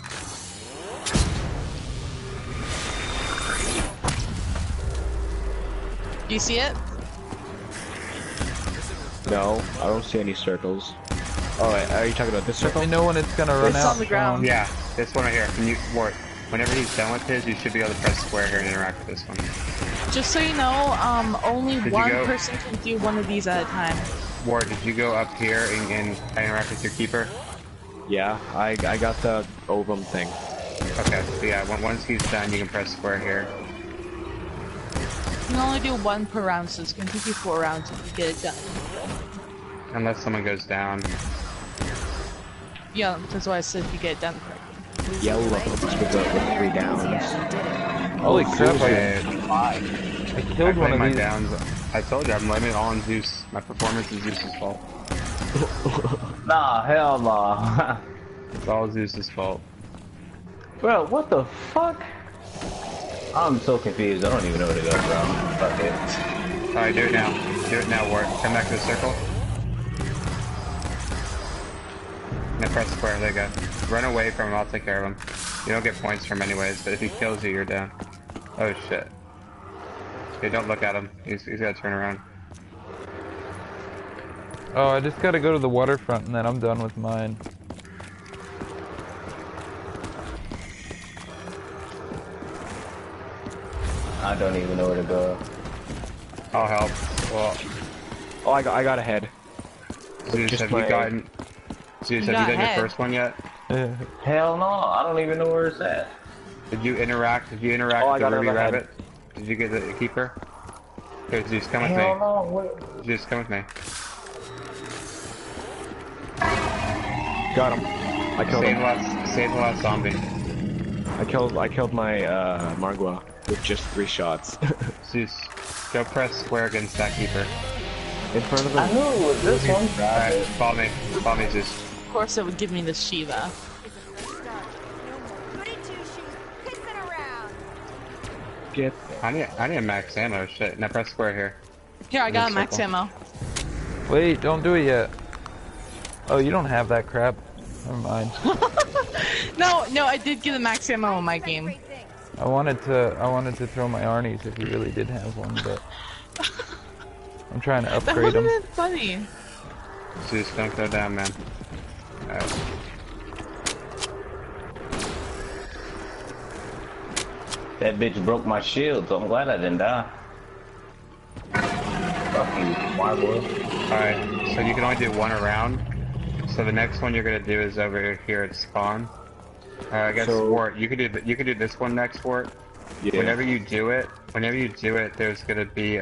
Do you see it? No, I don't see any circles. Oh, wait, are you talking about this Let circle? me know when it's gonna run It's out. on the ground. yeah, this one right here. Can you, Wart? Whenever he's done with his, you should be able to press square here and interact with this one. Just so you know, only Did you one go? person can do one of these at a time. Wart, did you go up here and interact with your keeper? Yeah, I got the ovum thing. Okay, so yeah, once he's done, you can press square here. You can only do one per round, so it's gonna take you 4 rounds if you get it done. Unless someone goes down. Yeah, that's why I said if you get it done correctly. Yellow with 3 downs. Holy crap! Okay, I I killed one play of my these. downs. I told you, I'm blaming it all on Zeus. My performance is Zeus's fault. Nah, hell nah. It's all Zeus's fault. Bro, what the fuck? I'm so confused. I don't even know where to go, bro. Fuck it. Alright, do it now. Do it now, Wart. Come back to the circle. Now press square. There you go. Run away from him. I'll take care of him. You don't get points from him anyways, but if he kills you, you're down. Oh shit. Okay, don't look at him. He's gotta turn around. Oh, I just gotta go to the waterfront and then I'm done with mine. I don't even know where to go. I'll help. Well, Oh, I got ahead. Zeus, Just have my- you gotten... Zeus, have you done ahead. your first one yet? Hell no, I don't even know where it's at. Did you interact Oh, with I the got Ruby another head. Rabbit? Did you get the keeper? Here, Zeus, come with Hell me. no, what? Zeus, come with me. Got him. I killed him. Save the last zombie. I killed my Margwa with just 3 shots. Zeus, go press square against that keeper. In front of I him. knew it was this one. Alright, follow me. Follow me, Zeus. Of course, it would give me the Shiva. Goody two-shoes pissing around. Get. I need a max ammo, shit. Now press square here. Here, I got Good max circle. ammo. Wait, don't do it yet. Oh, you don't have that crap. Never mind. No, I did get a max ammo in my game. I wanted to throw my Arnie's if you really did have one, but I'm trying to That upgrade would have them. been funny. Zeus, don't go down, man. Alright. That bitch broke my shield, so I'm glad I didn't die. Fuck you, Marvel. Alright, so you can only do one around. So the next one you're gonna do is over here at spawn. I guess So- Wart, you could do this one next, Wart. Yeah. Whenever you do it, there's gonna be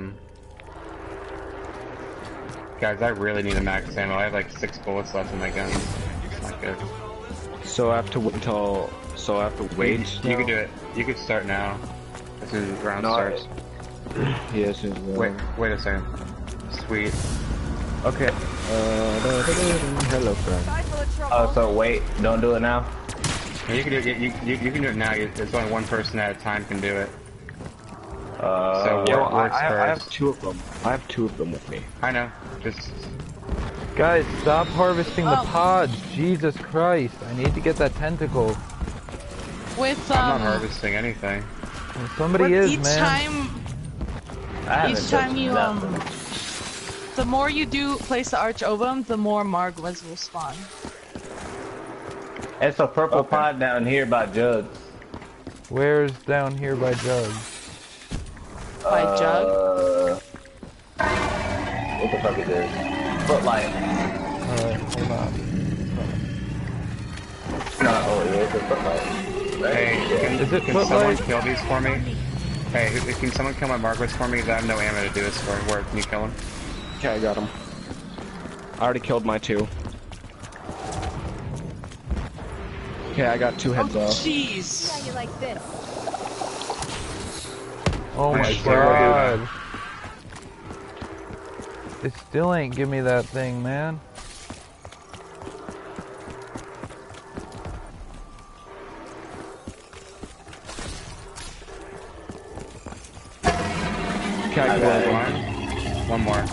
Guys, I really need a max ammo. I have like 6 bullets left in my gun. It's not good. So I have to wait until. So I have to wait. You can do it. You can start now. As soon as the round No, starts. Yes. Wait a second. Sweet. Okay. Hello, friend. Guy full of trouble. Oh, so wait, don't do it now? You can do it. You can do it now. It's only one person at a time can do it. So Yo, Wart works I have first. 2 of them. I have 2 of them with me. I know. Just Guys, stop harvesting the Oh. pods. Jesus Christ. I need to get that tentacle. With I'm not harvesting anything. Well, somebody with is, each man. I each haven't time touched you nothing. the more you do place the arch over them, the more Margwas will spawn. It's a purple pod down here by Jugs. Where's down here by Jugs? By Jug. What the fuck is this? Footlight. Alright, hold on. No, oh yeah, it's a footlight. Hey, Is it can someone footlight? kill these for me? Hey, can someone kill my Margwas for me? Because I have no ammo to do this for. Where can you kill him? Okay, I got him. I already killed my 2. Okay, I got 2 heads off. Jeez. Yeah, you like this. Oh my Pretty sure, god. It still ain't give me that thing, man. Okay, I I killed got him. One more.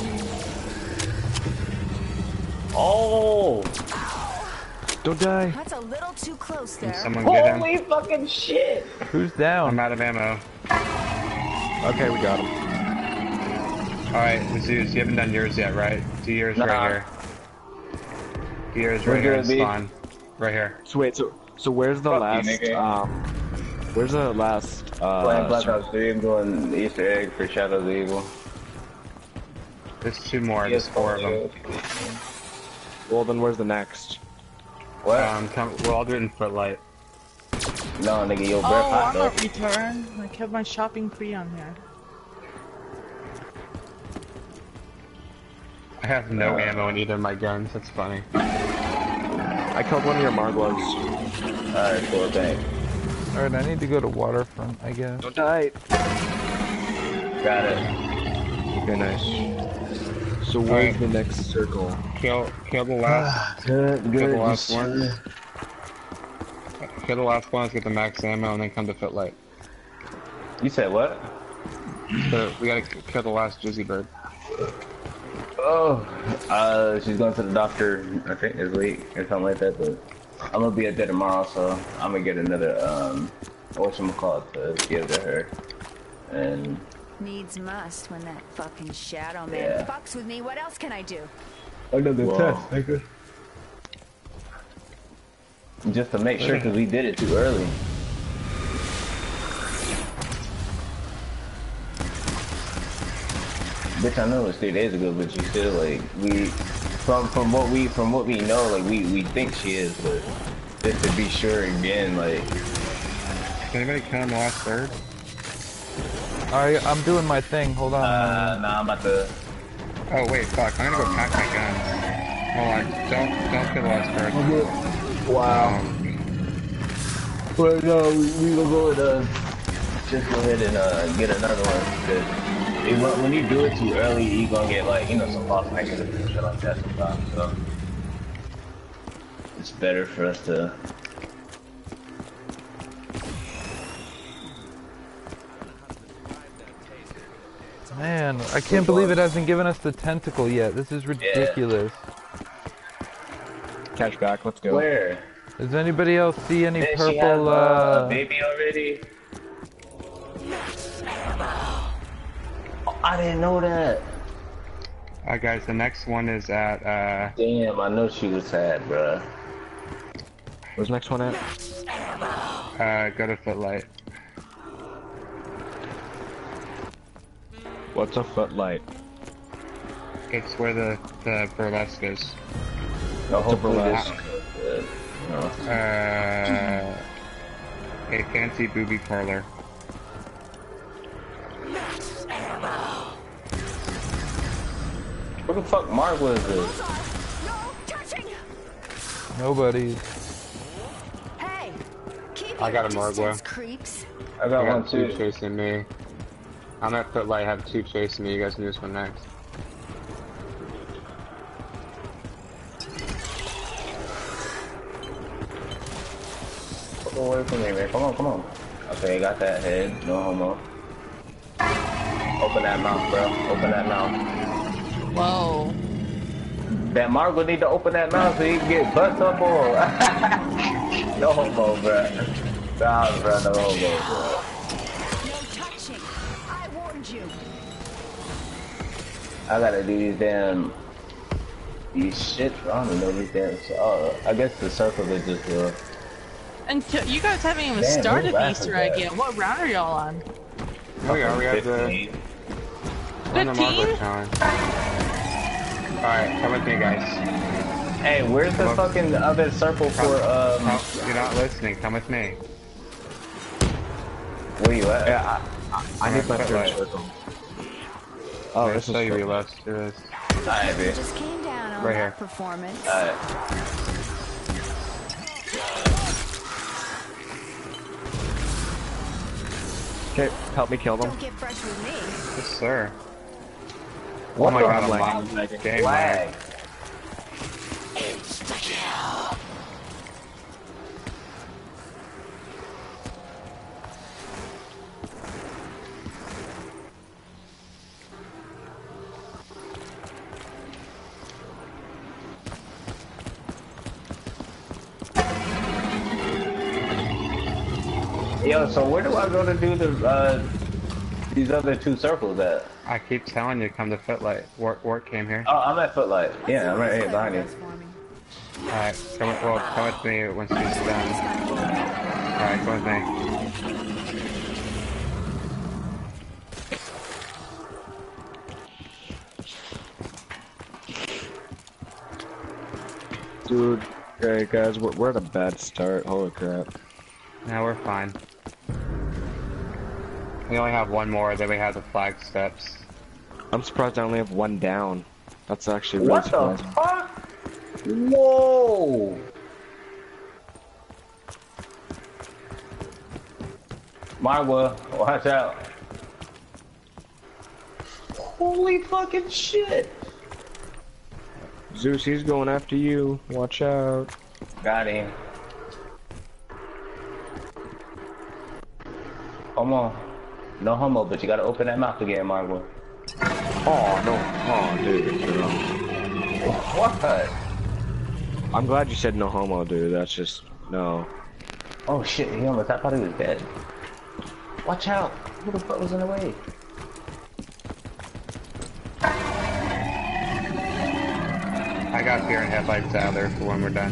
Oh! Don't die. That's a little too close Can there. someone get him? Holy fucking shit! Who's I'm down? out of ammo. Okay, we got him. Alright, Zeus, you haven't done yours yet, right? Do yours Nah. right here. Do yours Where right here do and it be? spawn. Right here. So wait, so where's the Fuck you, last nigga. where's the last Playing Black Ops 3, I'm doing Easter egg for Shadow of the Evil. There's 2 more, there's 4 of them. well then where's the next? What? We'll all do it in Footlight. No, nigga, yo, Oh, Bear Hot I'm though. a return. I kept my shopping free on here. I have no ammo in either of my guns, that's funny. I killed one of your Margwas. Alright, cool, thanks. Alright, I need to go to Waterfront, I guess. Don't die. Got it. Okay, nice. So where's the next circle? Kill the last Good, kill the last one. Kill the last one, let's get the max ammo and then come to Footlight. You said what? So we gotta kill the last Jizzy Bird. Oh, she's going to the doctor, I think this week or something like that, but I'm gonna be up there tomorrow, so I'm gonna get another, whatchamacallit to give to her. And Needs must when that fucking shadow man Yeah. fucks with me. What else can I do? another test, nigga. Just to make sure, because we did it too early. Bitch, I know it was 3 days ago, but you still like from what we know, like we think she is, but just to be sure again, like. Can anybody kill him the last third? Alright, I'm doing my thing. Hold on. Nah, I'm about to. Oh wait, fuck! I'm gonna go pack my gun. Hold on, don't kill the last third. Wow. But no, we will go and just go ahead and get another one. Because when you do it too early, you gonna get like some false negatives and shit like that sometimes. So it's better for us to. Man, I can't believe it hasn't given us the tentacle yet. This is ridiculous. Catch back, let's go. Where? Does anybody else see any Did purple, she have a baby already? Oh, I didn't know that. Alright guys, the next one is at, Damn, I know she was sad, bruh. Where's the next one at? go to Footlight. What's a footlight? It's where the burlesque is. No, What's a burlesque? A fancy booby parlor. What the fuck Mark was this? Nobody. Hey, keep I got your a Margwa. distance, creeps. I got one two too. chasing me. I'm at Footlight, have 2 chasing me. You guys can do this one next. Go away from me, man. Come on. Okay, got that head. No homo. Open that mouth, bro. Open that mouth. Whoa. That Mark will need to open that mouth so he can get butts up on. No homo, bro. Nah, bro, no homo, bro. No touching. I warned you. I gotta do these shit. I don't know these damn. I guess the circle is just And you guys haven't even Damn, started no the Easter egg yet. What round are y'all on? We have the 15? Alright, come with me, guys. Hey, where's the fucking other circle for You're not listening. Come with me. Where you at? Yeah, I need my third circle. Oh, this is so you left. Do this. Alright, bitch. Just came down on Right that here. performance. Alright. Okay, help me kill them. Don't get fresh with me. Yes, sir. What oh my the god, I'm lag? lagging. Game lag. Lag. Yo, so where do I go to do the these other 2 circles at? I keep telling you, come to Footlight. Work came here. Oh, I'm at Footlight. Yeah, I'm right here behind you. Alright, come with me once she's done. Alright, come with me. Dude, okay guys, we're at a bad start. Holy crap. No, we're fine. We only have one more, then we have the flag steps. I'm surprised I only have 1 down. That's actually really What the surprising. fuck? Whoa! Marwa, watch out. Holy fucking shit! Zeus, he's going after you. Watch out. Got him. Homo. No homo, but you gotta open that mouth again, Marwa. Oh, no. Oh, dude. No. What? I'm glad you said no homo, dude. That's just... No. Oh shit, he almost, I thought he was dead. Watch out! Who the fuck was in the way? I got fear and headlights out there for when we're done.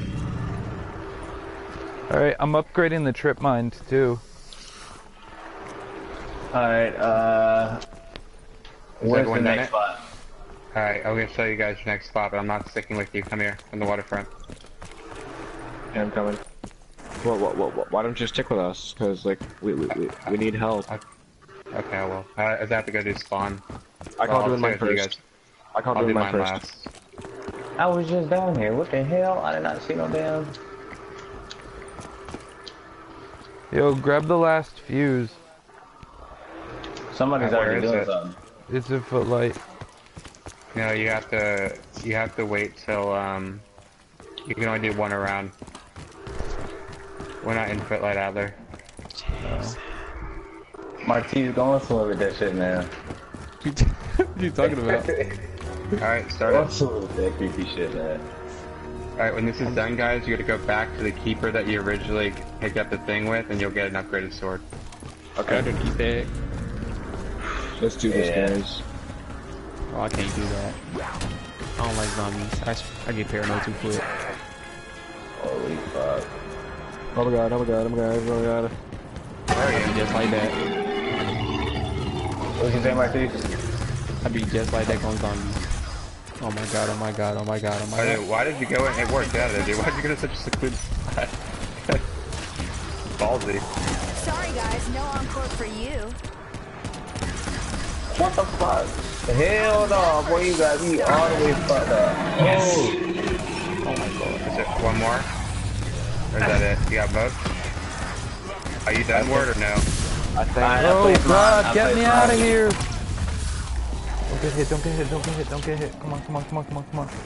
Alright, I'm upgrading the trip mines too. Alright, Where's the everyone done next it? spot? Alright, I'm gonna show you guys your next spot, but I'm not sticking with you. Come here, on the waterfront. Yeah, I'm coming. Why don't you stick with us? Cause like we need help. Okay, I will. I have to go do spawn. I call I'll doing mine stay with you first. guys. I call I'll doing do mine mine first. last. I was just down here. What the hell? I did not see no damn. Yo, grab the last fuse. Somebody's Where already is doing it? something. It's a footlight. No, you have to wait till you can only do one around. We're not in footlight either. Marty's going somewhere with that shit, man. What are you talking about? Alright, start Going it. somewhere with that creepy shit, man. Alright, when this is done, guys, you gotta go back to the keeper that you originally picked up the thing with, and you'll get an upgraded sword. Okay. I didn't eat that. Let's do this, guys. Oh, I can't do that. I don't like zombies. I get paranoid too quick. Holy fuck. Oh my god, oh my god, oh my god, oh my god. I be just like that. What you say, Marty? I be just like that on zombies. Oh my god, oh my god, oh my god, oh my god. Dude, why did you go in? It worked out of there, dude. Why did you go to such a secluded spot? Ballsy. Sorry guys, no encore for you. What the fuck? Hell no, boy, you got me all the way fucked up. Yes. Oh my god. Is it one more? Or is that it? You got both? Are you done, Ward, or no? I think. Oh god, get me out of here! Don't get hit, don't get hit, don't get hit, don't get hit. Come on, come on, come on, come on, come on.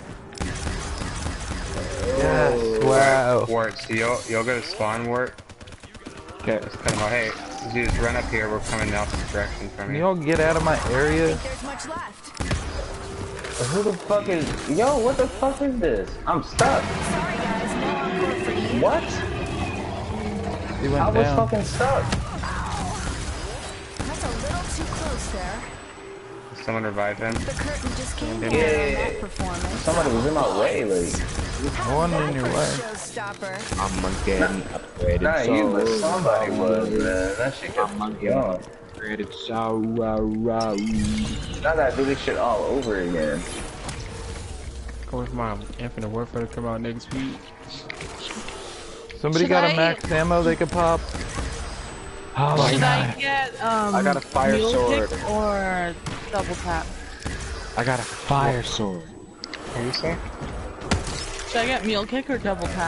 Yes, wow. Wart, so you'll go to spawn, Wart. Okay. Just cut him off. Hey, you just run up here. We're coming in opposite direction from Can you. y'all get out of my area? There's much left. Who the fuck is... Yo, what the fuck is this? I'm stuck. Sorry guys, no encore for you. What? He went I was down. fucking stuck. That's a little too close there. Someone revive him. The curtain just came down Yeah. on that performance. Somebody was in my way, like... One in your way. Showstopper. I'm getting upgraded. Nah, so you, but somebody was, man. That shit got monkey on. upgraded. So Now I gotta do this shit all over again. Going for my Infinite Warfare to come out next week. Somebody Should got a I- max ammo they could pop? Oh my Should god. I get I got a fire mule sword. kick or double tap? I got a fire sword. What do you say? Should I get mule kick or double tap?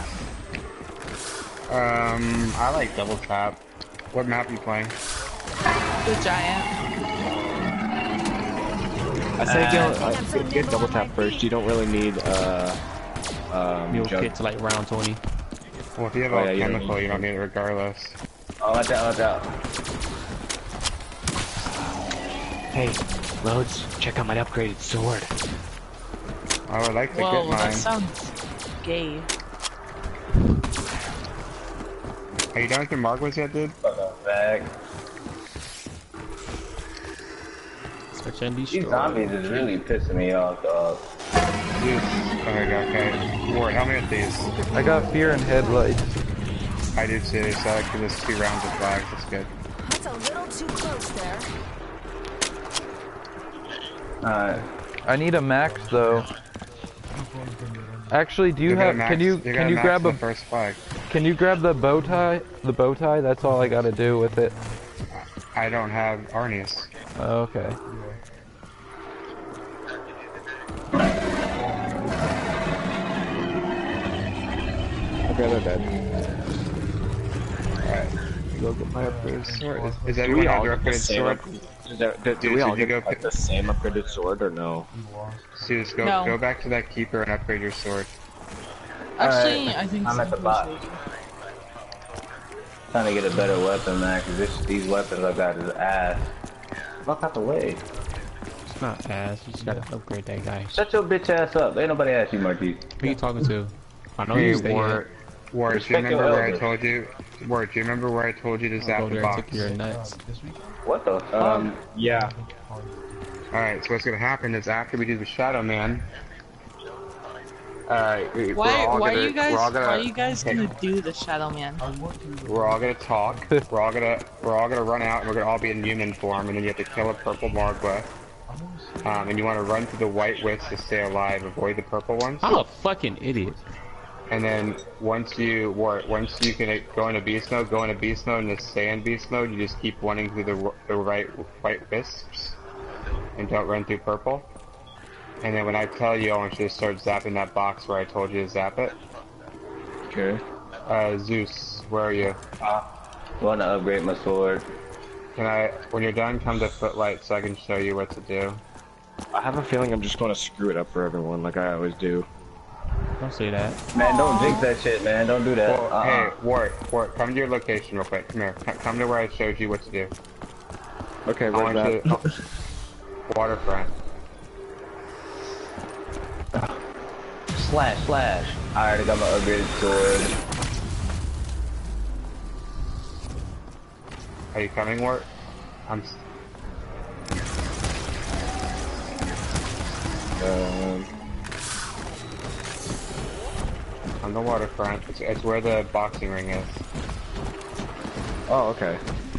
I like double tap. What map are you playing? The giant. I say get double tap first. You don't really need Mule jug. kit to like round 20. Well, if you have Oh, all yeah, you don't chemical, need you don't need it regardless. Oh, watch out, watch out. Hey, Loads, check out my upgraded sword. I would like to Whoa, get that mine. sounds gay. Are you done with your Margwas yet, dude? Fuck off, bag. Search and These destroy. zombies is really pissing me off, dog. Dude. Okay. Ward, help me with these. I got fear and headlights. I do too, so I give us 2 rounds of flags. That's good. That's a little too close there. Alright. I need a max though. Actually, do you You're have? gonna Can max- you you're gonna can you max grab the a? first flag? Can you grab the bow tie? The bow tie. That's all I gotta do with it. I don't have Arnius. Oh, okay. Okay, they're dead. Alright. Go get my upgraded sword. Is Do everyone we have all their get the upgraded same sword? do Dude, we so all you get go like, the same upgraded sword or no? So just go, No. go back to that keeper and upgrade your sword. Actually, I think I'm at the some bot. people Trying to get a better weapon, man, because these weapons I got is ass. Fuck out the way. It's not ass. You just gotta upgrade that guy. Shut your bitch ass up. Ain't nobody asked you, Marquis. Who you talking to? I know Hey, you stay here. Ward, do you Respect remember your where I elders. told you? Ward, do you remember where I told you to I'll zap go the there and box? take your nuts. What the fuck? Yeah. Alright, so what's gonna happen is after we do the Shadow Man, we're Why all are gonna, you guys we're all why are gonna, you guys gonna do the Shadow Man? we're all gonna talk, we're all gonna run out and we're gonna all be in human form and then you have to kill a purple Margwa. And you want to run through the white wisps to stay alive. Avoid the purple ones. I'm a fucking idiot. And then once you can go into beast mode, and just stay in beast mode. You just keep running through the white wisps, and don't run through purple. And then when I tell you, I want you to start zapping that box where I told you to zap it. Okay. Zeus, where are you? Want to upgrade my sword. When you're done, come to Footlight so I can show you what to do. I have a feeling I'm just gonna screw it up for everyone, like I always do. Don't say that. Man, don't jinx that shit, man. Don't do that. Well, hey, Wart, come to your location real quick. Come here. Come to where I showed you what to do. Okay, where's that? Waterfront. Slash. I already got my upgraded sword. Are you coming, Wart? I'm on the waterfront. It's where the boxing ring is. Oh, okay.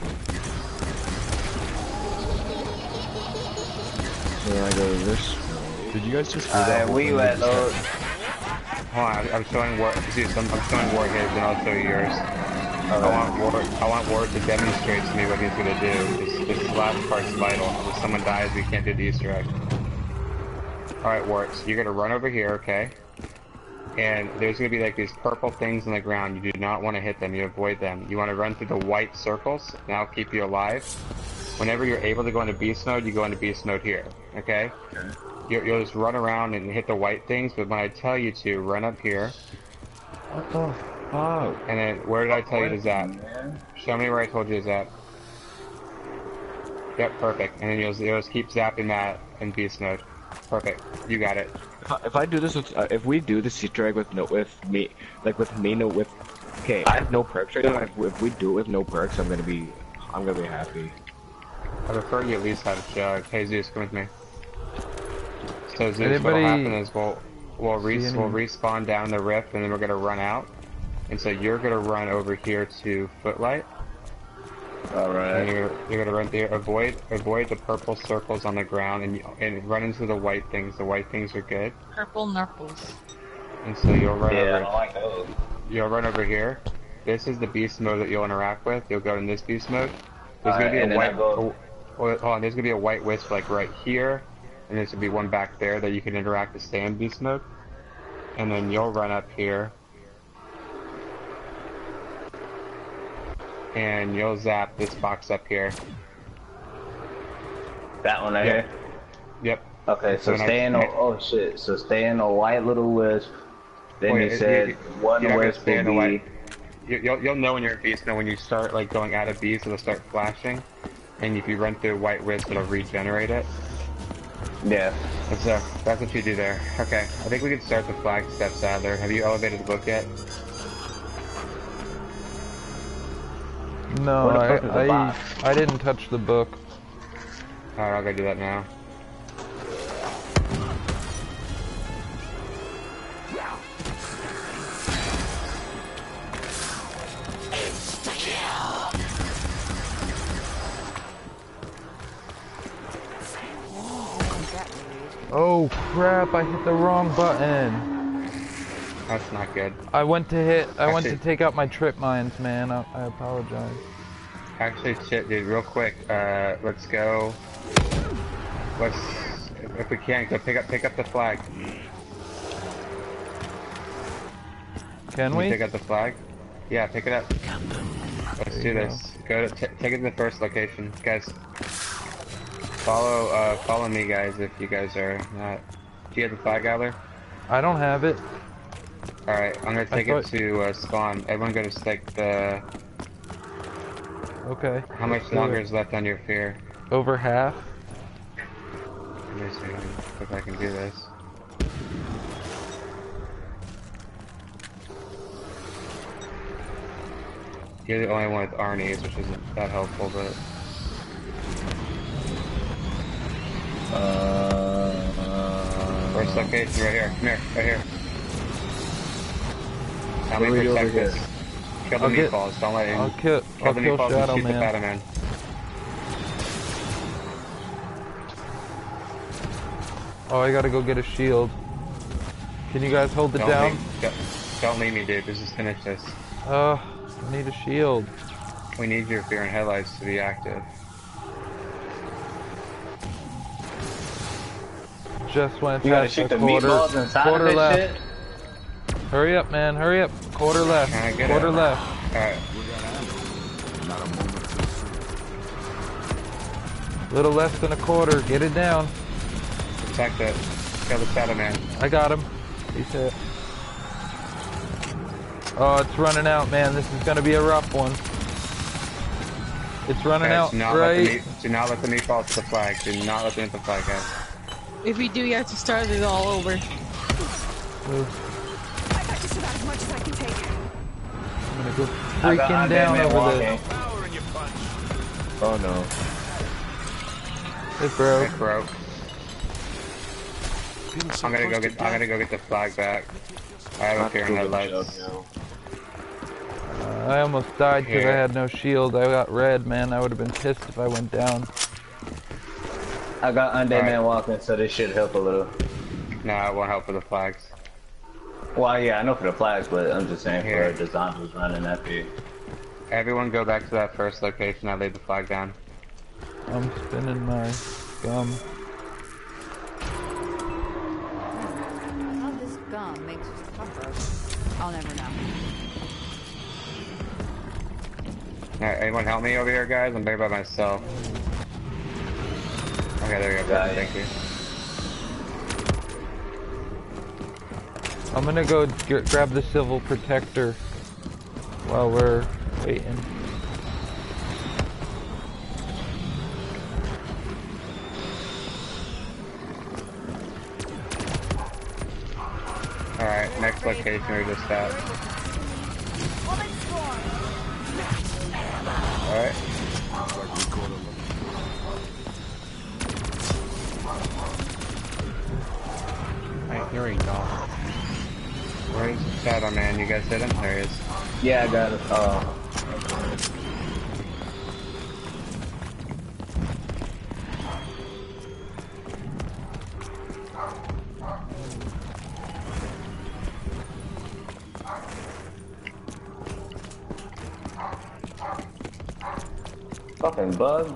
So then I go to this. Did you guys just hear that? Where you at, Lord? Hold on, I'm showing Wart. Zeus, I'm showing Wart his, and I'll show you yours. I want Wart to demonstrate to me what he's gonna do. This last part's vital. If someone dies, we can't do the Easter egg. Alright, Wart, so you're gonna run over here, okay? And there's gonna be like these purple things on the ground. You do not want to hit them, you avoid them. You want to run through the white circles, and that'll keep you alive. Whenever you're able to go into beast mode, you go into beast mode here, okay? You'll just run around and hit the white things, but when I tell you to, run up here. What the fuck? And then, where did I tell you to zap? Show me where I told you to zap. Yep, perfect. And then you'll just keep zapping that in beast mode. Perfect. You got it. If I do this with, if we do this Easter egg with me, okay, I have no perks right now. If we do it with no perks, I'm gonna be happy. I prefer you at least have a jug. Hey Zeus, come with me. So Zeus, what'll happen is we'll respawn down the rift, and then we're gonna run out. And so you're gonna run over here to Footlight. Alright. You're gonna run there. Avoid the purple circles on the ground, and run into the white things. The white things are good. Purple nurples. And so you'll run over. I don't like those. You'll run over here. This is the beast mode that you'll interact with. You'll go in this beast mode. There's gonna be a white. Hold on. There's gonna be a white wisp like right here, and there's gonna be one back there that you can interact to stay in beast mode. And then you'll run up here. And you'll zap this box up here. That one right here? Yep. Okay, so stay in so stay in a white little wisp. Then you said one wisp will be... You'll know when you're in beast mode when you start like going out of beast, it'll start flashing. And if you run through white wisp, it'll regenerate it. Yeah. That's what you do there. Okay, I think we can start the flag steps out there. Have you elevated the book yet? No, I didn't touch the book. Alright, I'll go do that now. Oh crap, I hit the wrong button. That's not good. I went to take out my trip mines, man. I apologize. Actually, shit, dude, real quick, let's go. If we can, go pick up the flag. Can we? Pick up the flag? Yeah, pick it up. Let's do this. Take it to the first location, guys. Follow me, guys, if you guys are not. Do you have the flag, Adler? I don't have it. Alright, I'm gonna take it to spawn. Everyone go to stake the... Okay. How much longer is left on your fear? Over half. Let me see if I can do this. You're the only one with Arnie's, which isn't that helpful, but... First location right here. Come here, right here. Help me protect this. Kill the meatballs, don't let him. I'll kill the meatballs Shadow and shoot Man. the Shadow Man. Oh, I gotta go get a shield. Can you guys hold it down? Don't leave me, dude. Let's just finish this. I need a shield. We need your fear and headlights to be active. Just went You gotta past shoot the the quarter. meatballs inside Quarter of this left. shit? Hurry up, man. Hurry up. Quarter left. Quarter left. Alright. Not a moment too soon. Little less than a quarter. Get it down. Protect it. Kill the shadow man. I got him. He's hit. Oh, it's running out, man. This is gonna be a rough one. It's running out. Do not let the meatballs to the flag. Do not let them hit the flag, guys. If we do, you have to start it all over. I got just about as much as I can take. I'm gonna go freaking down over this. Oh no. It broke. It broke. I'm gonna go get the flag back. I have a fear in headlights. I almost died because I had no shield. I got red, man. I would have been pissed if I went down. I got Undead Man walking, so this should help a little. No, it won't help for the flags. Well, yeah, I know for the flags, but I'm just saying for the zombies running that big. Everyone go back to that first location I laid the flag down. I'm spinning my gum. How this gum makes us tougher, I'll never know. Alright, anyone help me over here, guys? I'm here by myself. Okay, there you go. Thank you. I'm gonna go grab the Civil Protector while we're waiting. Alright, next location we're just at. Alright. There you go. Where's Shadow Man? You guys hit him? There he is. Yeah, I got it. Fucking bug.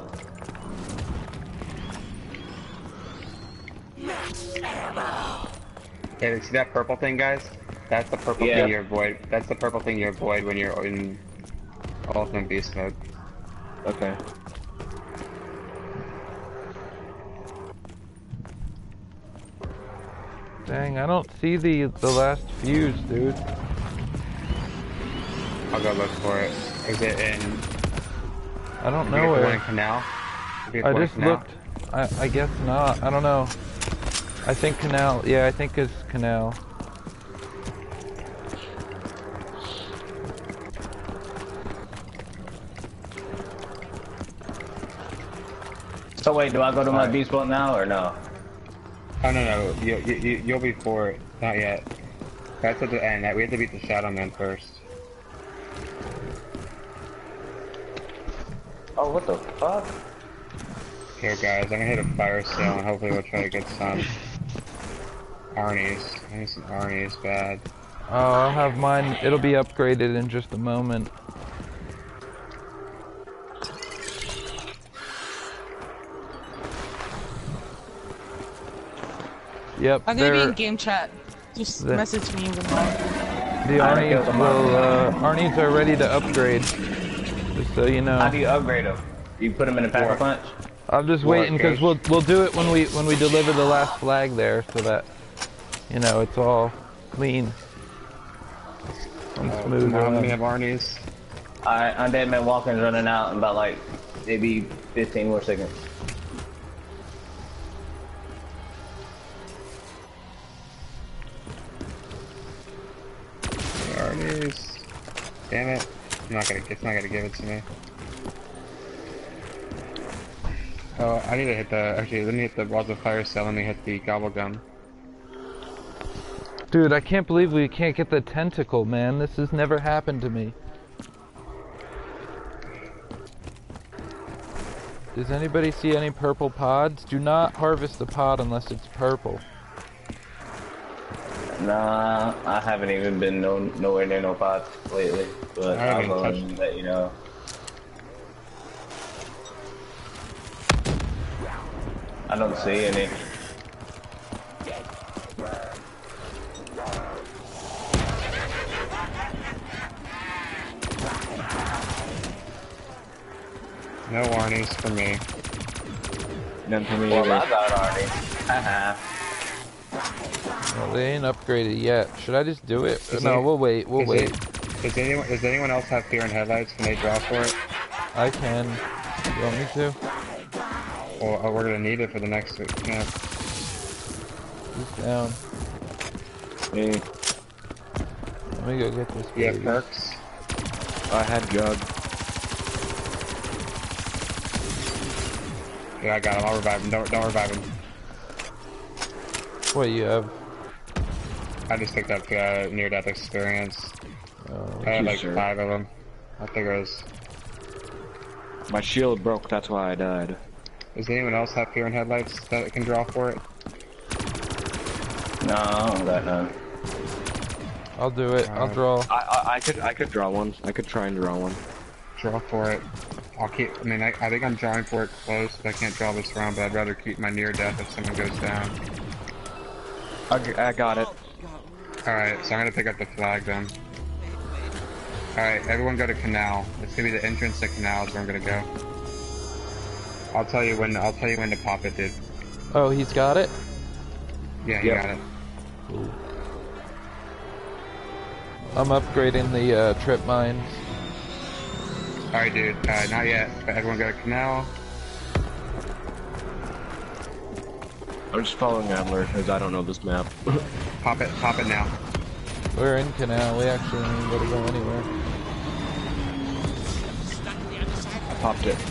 Yeah, see that purple thing, guys? That's the purple thing you avoid. That's the purple thing you avoid when you're in Ultimate Beast mode. Okay. Dang, I don't see the last fuse, dude. I'll go look for it. Is it in? I don't know where. Canal? I just looked. I guess not. I don't know. I think Canal. Yeah, I think it's Canal. So wait, do I go to my beast boat now or no? Oh no, you'll be for it. Not yet. That's at the end. We have to beat the Shadow Man first. Oh, what the fuck? Here, guys, I'm gonna hit a fire sale and hopefully we'll try to get some Arnie's. I need some Arnie's bad. Oh, I'll have mine. It'll be upgraded in just a moment. Yep. I'm gonna be in game chat. Just message me when the Arnie's Arnie's are ready to upgrade. Just so you know. How do you upgrade them? You put them in a pack a punch? I'm just waiting because we'll do it when we deliver the last flag there, so that you know it's all clean and smooth. Now we have Arnie's. Alright, Undead Man Walking's running out in about like maybe 15 more seconds. Arnie's. Damn it! It's not gonna give it to me. Oh, I need to hit the. Actually, let me hit the Walls of Fire cell. Let me hit the Gobble Gum. Dude, I can't believe we can't get the tentacle, man. This has never happened to me. Does anybody see any purple pods? Do not harvest the pod unless it's purple. Nah, I haven't even been nowhere near no pots lately, but I'm going to let you know. I don't see any. No Arnie's for me. None for me Well, either. I got Arnie. Haha. Well, they ain't upgraded yet. Should I just do it? Is No, it- we'll wait. We'll wait. Does anyone else have fear in headlights? Can they draw for it? I can. You want me to? Well, we're gonna need it for the next camp. He's down. Me. Let me go get this. You have baby. perks? I had jug. Yeah, I got him. I'll revive him. Don't revive him. What you have? I just picked up near-death experience. Oh, I had like sure. 5 of them. I think it was. My shield broke, that's why I died. Does anyone else have fear in headlights that can draw for it? No, I don't got none. I'll do it. I'll draw. I could draw one. I could try and draw one. Draw for it. I'll keep. I mean, I think I'm drawing for it close. But I can't draw this round, but I'd rather keep my near-death if someone goes down. I got it. Alright, so I'm gonna pick up the flag then. Alright, everyone go to Canal. It's gonna be the entrance to Canal is where I'm gonna go. I'll tell you when to pop it, dude. Oh, he's got it? Yeah, you got it. Cool. I'm upgrading the trip mines. Alright, dude. Not yet. But everyone go to Canal. I'm just following Adler because I don't know this map. Pop it now. We're in Canal. We actually ain't able to go anywhere. I popped it.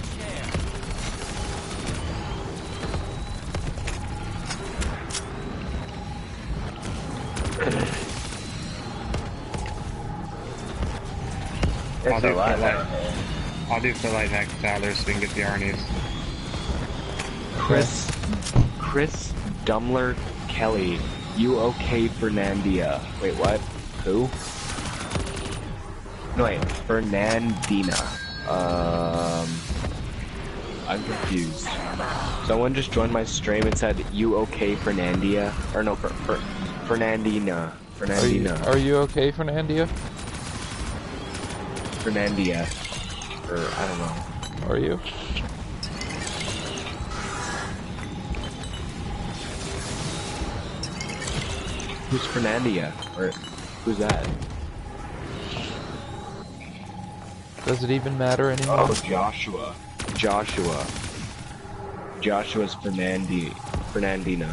I'll do Footlight. I'll do Footlight next, Tyler, so we can get the Arnie's. Chris Dumler Kelly. UK Fernandia. Wait, what? Who? No, wait. Fernandina. I'm confused. Someone just joined my stream and said, "You okay, Fernandia?" Or no, Fernandina. Fernandina. Are you okay, Fernandia? Fernandia. Or, I don't know. Are you? Who's Fernandia? Or, who's that? Does it even matter anymore? Oh, Joshua. Joshua's Fernandina.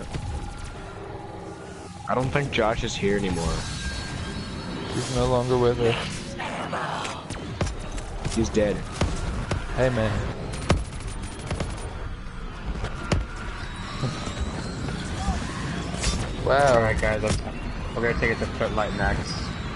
I don't think Josh is here anymore. He's no longer with us. He's dead. Hey, man. Wow. Alright, guys, we're gonna take it to Footlight next.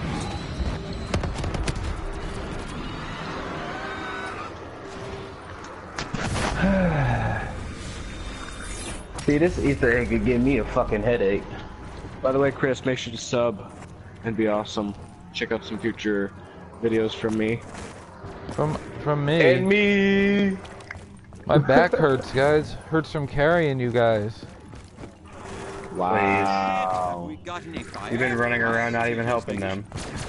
See, this Easter egg could give me a fucking headache. By the way, Chris, make sure to sub and be awesome. Check out some future videos from me. From me. And me. My back hurts, guys. Hurts from carrying you guys. Wow. You've been running around not even helping them.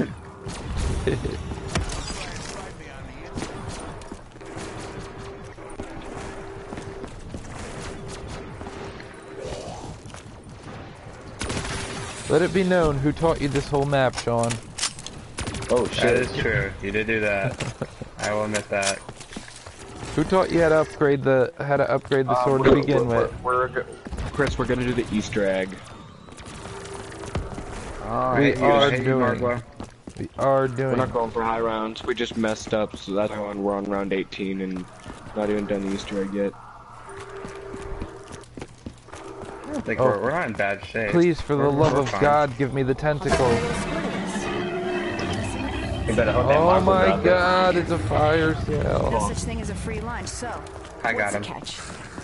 Let it be known who taught you this whole map, Sean. Oh shit. That is true. You did do that. I will admit that. Who taught you how to upgrade the sword to begin with? Chris, we're gonna do the Easter egg. Oh, We are doing. We're not going for high rounds. We just messed up, so that's why we're on round 18 and not even done the Easter egg yet. I don't think we're not in bad shape. Please, for the love of God, give me the tentacle. You better hope that Oh Marco's my out there. God, it's a fire No sale. such thing as a free lunch, so I got What's the him. catch?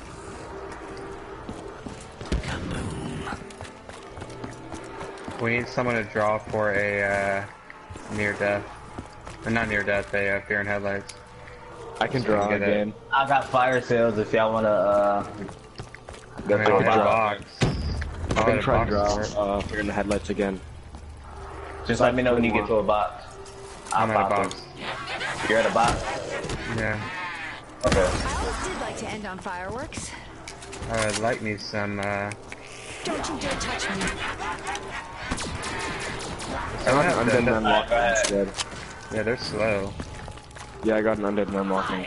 We need someone to draw for a near death. Or not near death, a fear in headlights. I can So we draw get it. again. I got fire sales if y'all wanna I'm go gonna through a hit the box. box. I've been the trying to box draw Fear in the Headlights again. Just let me know when you get to a box. I'm I'll at a pop box. them. You're at a box? Yeah. Okay. I always did like to end on fireworks. Light me some, Don't you dare touch me. I got an undead man walking instead. Yeah, they're slow. Yeah, I got an undead man walking.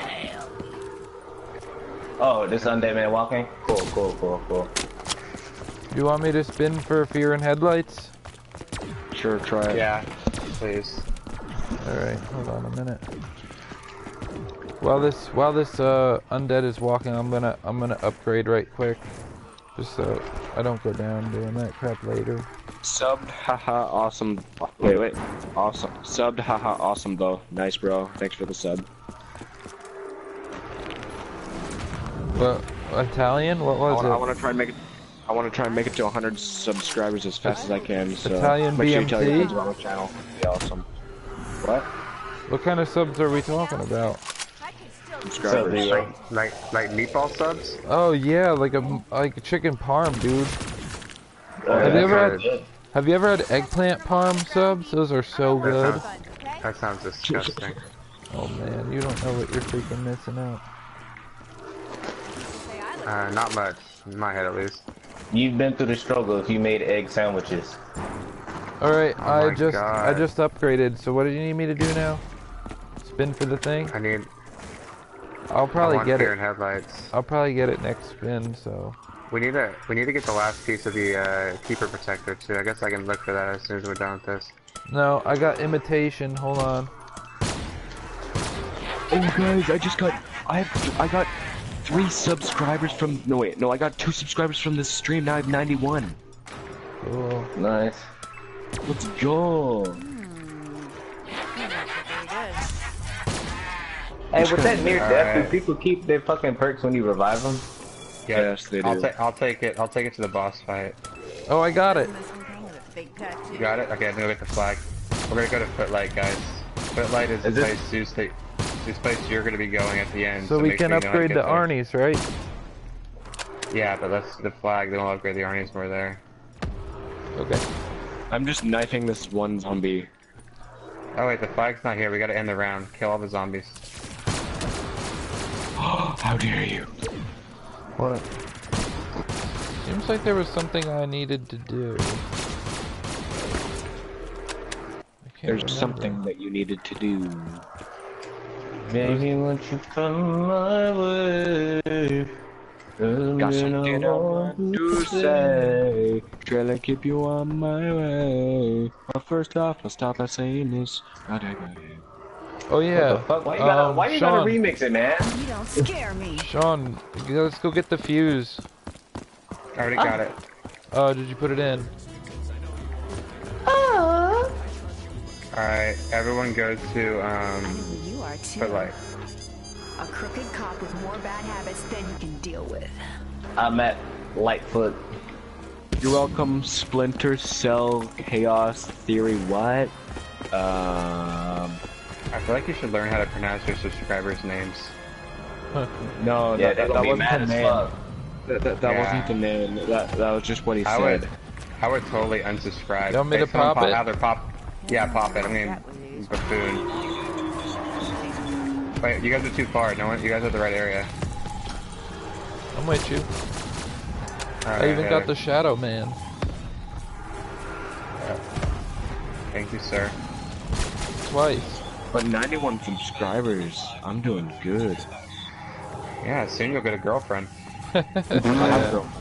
Oh, this undead man walking? Cool. You want me to spin for fear and headlights? Sure, try it. Yeah, please. Alright, hold on a minute. While this undead is walking, I'm gonna upgrade right quick. Just so I don't go down doing that crap later. Subbed, haha, awesome. Wait. Awesome. Subbed, haha, awesome though. Nice, bro. Thanks for the sub. What, Italian? What was I it? want to try and make it. I want to try and make it to 100 subscribers as fast as I can. So Italian make sure you tell your BMT? friends about my channel. It'd be awesome. What? What kind of subs are we talking about? Subscribers. Like meatball subs? Oh yeah, like a chicken parm, dude. Yeah, Have you ever had eggplant parm subs? Those are so good. That sounds disgusting. Oh man, you don't know what you're freaking missing out. Not much. In my head, at least. You've been through the struggle if you made egg sandwiches. Alright, Oh I just upgraded, so what do you need me to do now? Spin for the thing? I'll probably get fear it. in headlights. I'll probably get it next spin, so. We need to get the last piece of the keeper protector too. I guess I can look for that as soon as we're done with this. No, I got imitation, hold on. Oh guys, I got 3 subscribers from. No wait, no, I got 2 subscribers from this stream. Now I have 91. Cool. Nice. Let's go. Hey, with that near death, do people keep their fucking perks when you revive them? Yeah, yes, they do. I'll take it. I'll take it to the boss fight. Oh, I got it. You got it? Okay, I'm gonna get the flag. We're gonna go to Footlight, guys. Footlight is the place this place you're gonna be going at the end. So we make can sure you know how to upgrade get the there. Arnie's, right? Yeah, but that's the flag. Then we'll upgrade the Arnie's when we're there. Okay. I'm just knifing this one zombie. Oh wait, the flag's not here. We gotta end the round. Kill all the zombies. How dare you? What? Seems like there was something I needed to do. There's something that you needed to do. Baby, won't you come my way? Got something I want to say. Trying to keep you on my way. But first off, I'll stop at saying this. Oh yeah. What the fuck? Why you gotta remix it, man? You don't scare me. Sean, let's go get the fuse. I already got it. Oh, did you put it in? Alright, everyone go to You are too. Footlight. A crooked cop with more bad habits than you can deal with. I'm at Lightfoot. You're welcome, Splinter Cell Chaos Theory. What? I feel like you should learn how to pronounce your subscribers' names. No, Yeah, that they're wasn't mad the as name. fuck. That Yeah. wasn't the name. That was just what he said. I would totally unsubscribe. You want me to someone pop it? Either pop. Yeah, pop it. I mean, buffoon. Wait, you guys are too far. No one. You guys are the right area. I'm with you. All I even got the Shadow Man. Thank you, sir. Twice. But 91 subscribers. I'm doing good. Yeah, soon you'll get a girlfriend. I have a girlfriend.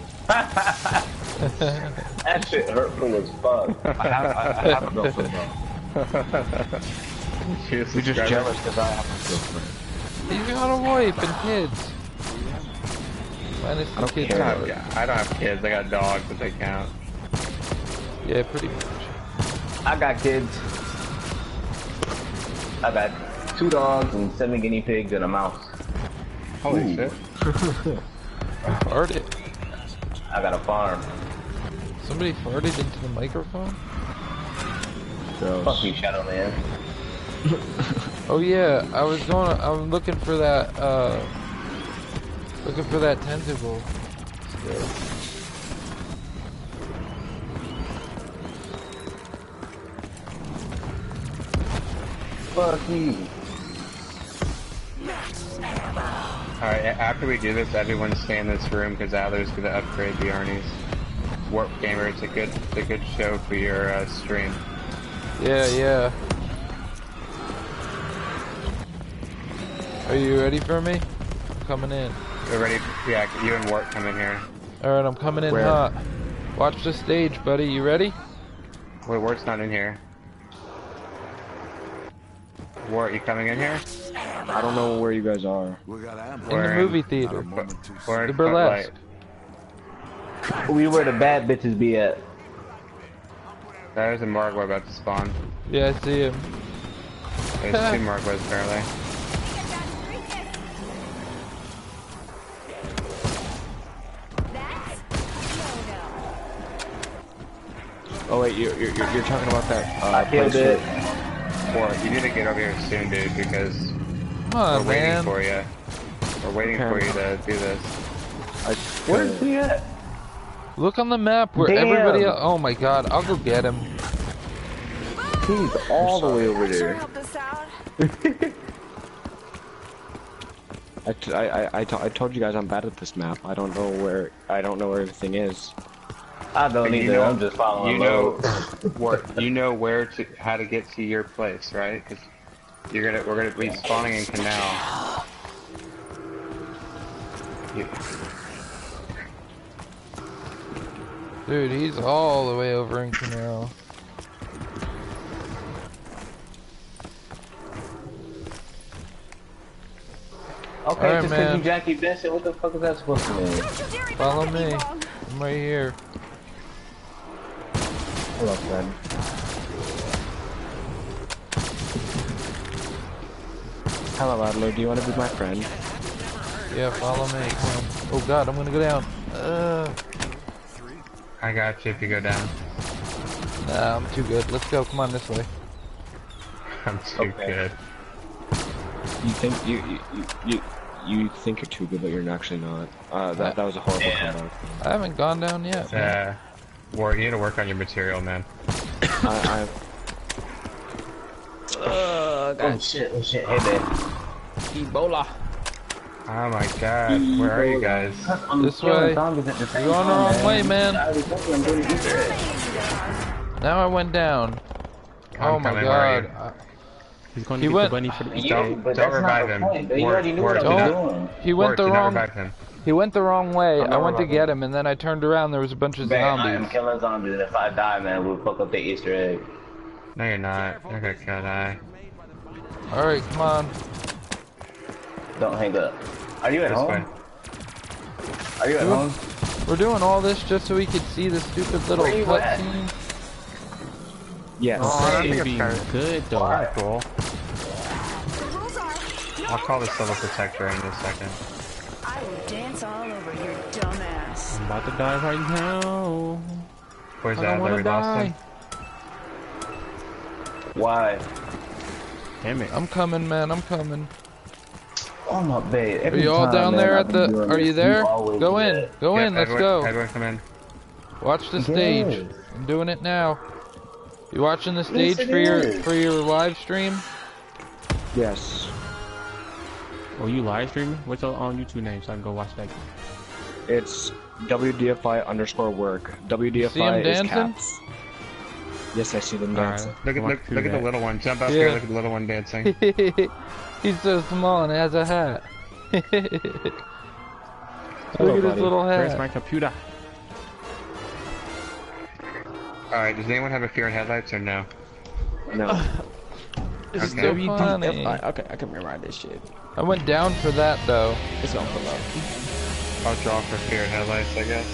That shit hurtful as fuck. I have a girlfriend though. You're just jealous because I have a girlfriend. You got a wife and kids. Minus the kids. I don't have kids. I got dogs, but they count. Yeah, pretty much. I got kids. I got 2 dogs and 7 guinea pigs and a mouse. Holy shit. Farted. I got a farm. Somebody farted into the microphone? Fuck you, Shadow Man. Oh yeah, I'm looking for that, tentacle still. Fuck you. Alright, after we do this, everyone stay in this room because Adler's gonna upgrade the Arnie's. Warp Gamer, it's a good show for your stream. Yeah. Are you ready for me? I'm coming in. You're ready? Yeah, you and Warp come in here. Alright, I'm coming in hot. Watch the stage, buddy. You ready? Wait, Wart's not in here. Wart, you coming in here? I don't know where you guys are. We got ammo. In the movie theater. We're The burlesque. We where the bad bitches be at. There's a Margwa about to spawn. Yeah, I see him. There's 2 Margwas apparently. Oh wait, you're talking about that. I killed it. Wart, you need to get over here soon, dude, because Come on, we're waiting man. for you. We're waiting for you to do this. Where's he at? Look on the map where Damn. everybody else. Oh my god, I'll go get him. He's all the way over Sure there. helped us out. I told you guys I'm bad at this map. I don't know where everything is. I don't You either. know- I'm just following You know, low. Wart, you know how to get to your place, right? Because we're gonna be spawning in Canal. Dude, he's all the way over in Canal. Okay, Alright, just man. cause you Jackie Benson, what the fuck is that supposed to mean? Follow me. I'm right here. Hold up, friend. Hello, Adler. Do you want to be my friend? Yeah, follow me. Come on. Oh god, I'm gonna go down. I got you if you go down. Nah, I'm too good. Let's go. Come on this way. I'm too good. You think you think you're too good, but you're actually not. That was a horrible comment. I haven't gone down yet. Wart, you need to work on your material, man. Oh shit, hey man. Ebola. Oh my god, where are you guys? This way. You're going the wrong way, man. Now I went down. Oh my coming, where are you? god. He's going He to get went- the bunny for the Easter Don't, egg. don't revive him. You already knew what I was doing. He went Wart, the do not wrong. revive him. He went the wrong way. I'm I not went to reviving get him, and then I turned around. There was a bunch of Bang, I am zombies. killing zombies, and if I die, man, we'll fuck up the Easter egg. No, you're not. You're gonna kill die. All right, come on. Don't hang up. Are you at This home? way. Are you at home? We're doing all this just so we could see the stupid little Where you at? cutscene. Yes. Oh, It's being good though. Why? Cool. The rules are, I'll call the Civil Protector in a second. I will dance all over your dumb ass. I'm about to die right now. Where's I don't Adler? wanna We lost him? die. Why? Damn it. I'm coming, man. I'm coming. Oh my babe. Are you all down there at the? Are you there? Go in. Go in. Let's go. Everyone come in. Watch the stage. Yes. I'm doing it now. You watching the Yes, stage it for your is. live stream? Yes. Oh, you live streaming? What's on YouTube name so I can go watch that? It's WDFI_work. See him WDFI is dancing? caps. Yes, I see them dancing. Look at the little one. Jump up Yeah. here. Look at the little one dancing. He's so small and has a hat. Look Hello, at his buddy. little Where's hat. my computer? Alright, does anyone have a fear in headlights or no? No. This is Okay. so funny. WDFI. Okay, I can memorize this shit. I went down for that though. It's gonna pull up. I'll draw for fear in headlights, I guess.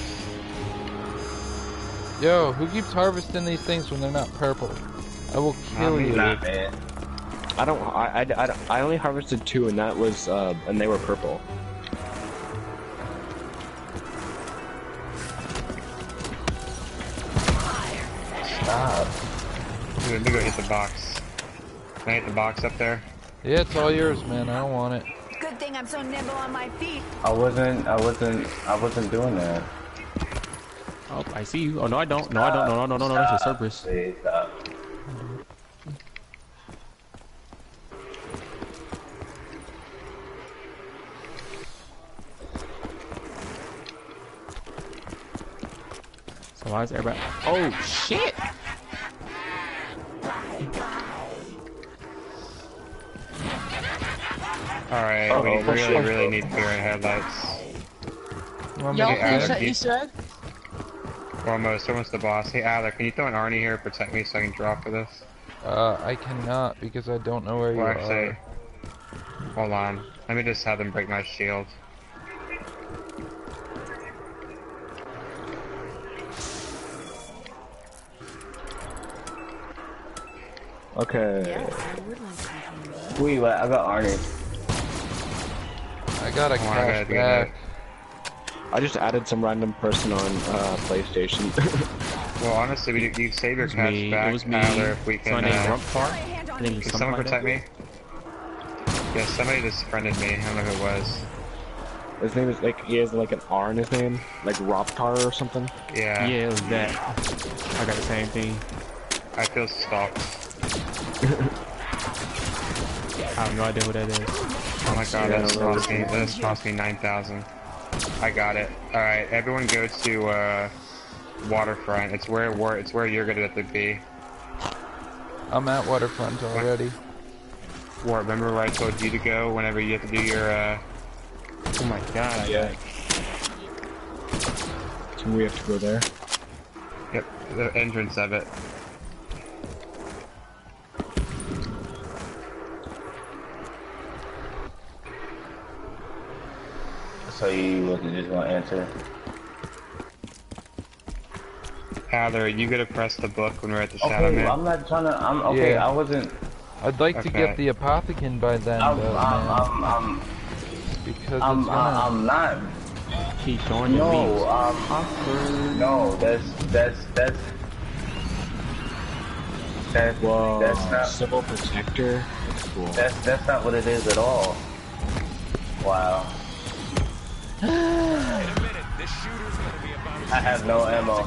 Yo, who keeps harvesting these things when they're not purple? I will kill me, you. not Man. I only harvested 2, and that was and they were purple. Stop. Let me go hit the box. Can I hit the box up there? Yeah, it's all yours, man. I don't want it. Good thing I'm so nimble on my feet. I wasn't doing that. Oh, I see you. Oh, no, I don't. No, I don't. No, that's a Cerberus. Please stop. So why is everybody... Oh, shit! Alright, we really need fear and headlights. Y'all finish that Easter egg? Almost the boss. Hey Adler, can you throw an Arnie here to protect me so I can draw for this? I cannot because I don't know where you are. Hold on. Let me just have them break my shield. Okay. Yes, I would like something. Wait, I got Arnie. I got a cash back. I just added some random person on PlayStation. Well, honestly, you save your cash back. It was me. Adler, if we can. Can someone protect me? Yeah, somebody just friended me. I don't know who it was. His name is he has like an R in his name, like Roptar or something. Yeah. Yeah, it was that. I got the same thing. I feel stalked. I have no idea who that is. Oh my god, this cost me 9,000. I got it. Alright, everyone go to Waterfront. It's where you're gonna have to be. I'm at Waterfront already. Wart, remember where I told you to go whenever you have to do your Oh my god, yeah. So we have to go there? Yep, the entrance of it. So you wasn't just gonna answer? Adler, you gotta press the book when we're at the Shadow Okay, Man. I'm not trying to. I'm okay. Yeah. I wasn't. I'd like to get the Apothecon by then, man. Because it's gonna... I'm not. Keep going. No, no, that's Whoa, that's not Civil Protector. That's cool. That's not what it is at all. Wow. I have no ammo.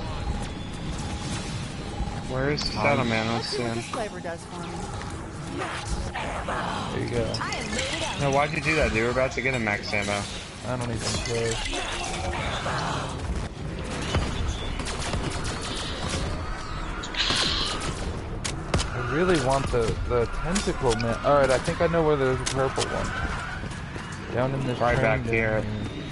Where's Shadow Man? Let's see him. This flavor does for me. There you go. No, why'd you do that, dude? We're about to get a max ammo. I don't even care. I really want the tentacle man. Alright, I think I know where there's a purple one. Down in this right train back here.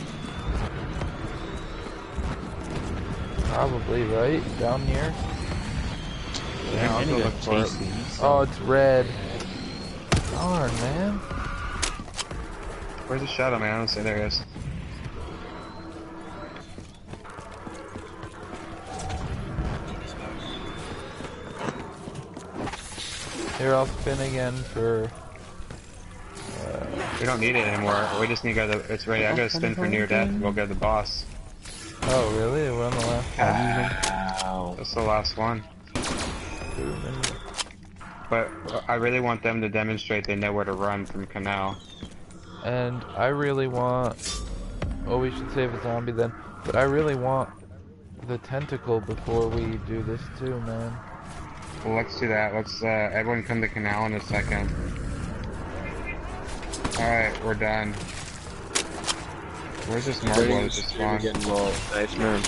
Probably, right? Down here? Yeah, I'll go look for it. Oh, it's red. Darn, man. Where's the Shadow Man? Let's see, there he is. Here, I'll spin again for... we don't need it anymore. We just need to go to... It's ready. I gotta spin for near death and we'll go to the boss. Oh, really? We're on the last one. That's the last one. But I really want them to demonstrate they know where to run from Canal. And I really want... Oh, we should save a zombie then. But I really want the tentacle before we do this too, man. Well, let's do that. Let's, everyone come to Canal in a second. Alright, we're done. Where's this marble that just spawned? Nice, man.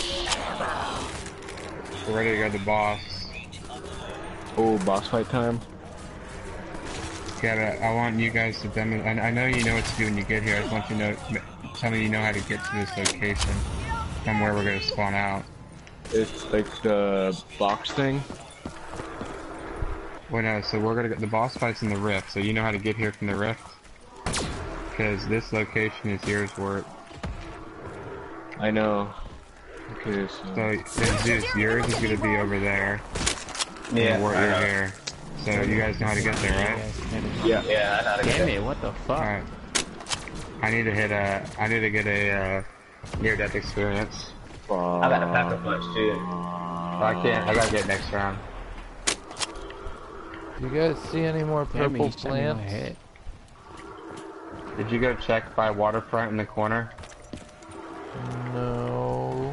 We're ready to go to the boss. Oh, boss fight time. Yeah, but I want you guys to demonstrate. I know you know what to do when you get here. I just want you to know, tell me you know how to get to this location from where we're gonna spawn out. It's like the box thing. Well, no, so we're gonna get the boss fight's in the rift. So you know how to get here from the rift, because this location is yours, Wart. I know. Okay, so Zeus, yours is gonna be over there. Yeah. Wart, you're here. So you guys know how to get there, right? Yeah. Yeah, I know how to get Damn it. it, what the fuck? Alright. I need to get a near-death experience. I got a pack of punch too. I gotta get next round. You guys see any more Damn it, purple he shot me in my plants? head. Did you go check by waterfront in the corner? No.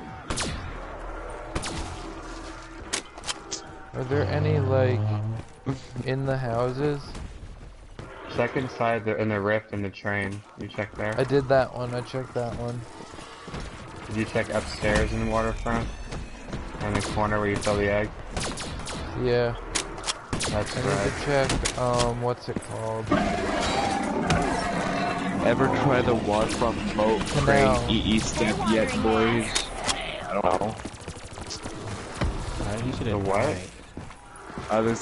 Are there any, like, in the houses? Check inside in the rift in the train. You check there? I did that one, I checked that one. Did you check upstairs in the waterfront? In the corner where you fill the egg? Yeah. That's I need right. to check, what's it called? Ever try the waterfront boat Canal. crane EE step yet, boys? I don't know. He should The have what? This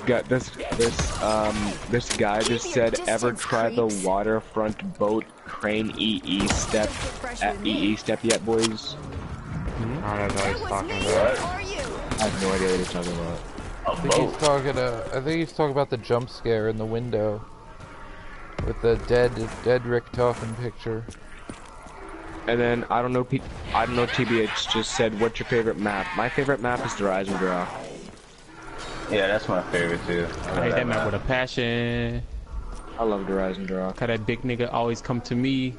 guy just said, ever try the waterfront boat crane EE step yet, boys? I don't know what he's talking about. I have no idea what he's talking about. I think he's talking about the jump scare in the window. With the dead Rick Toffin picture. And then, I don't know, TBH just said, what's your favorite map? My favorite map is the Rise and Draw. Yeah, that's my favorite too. I hate that map with a passion. I love the Rise and Draw. Cause that big nigga always come to me.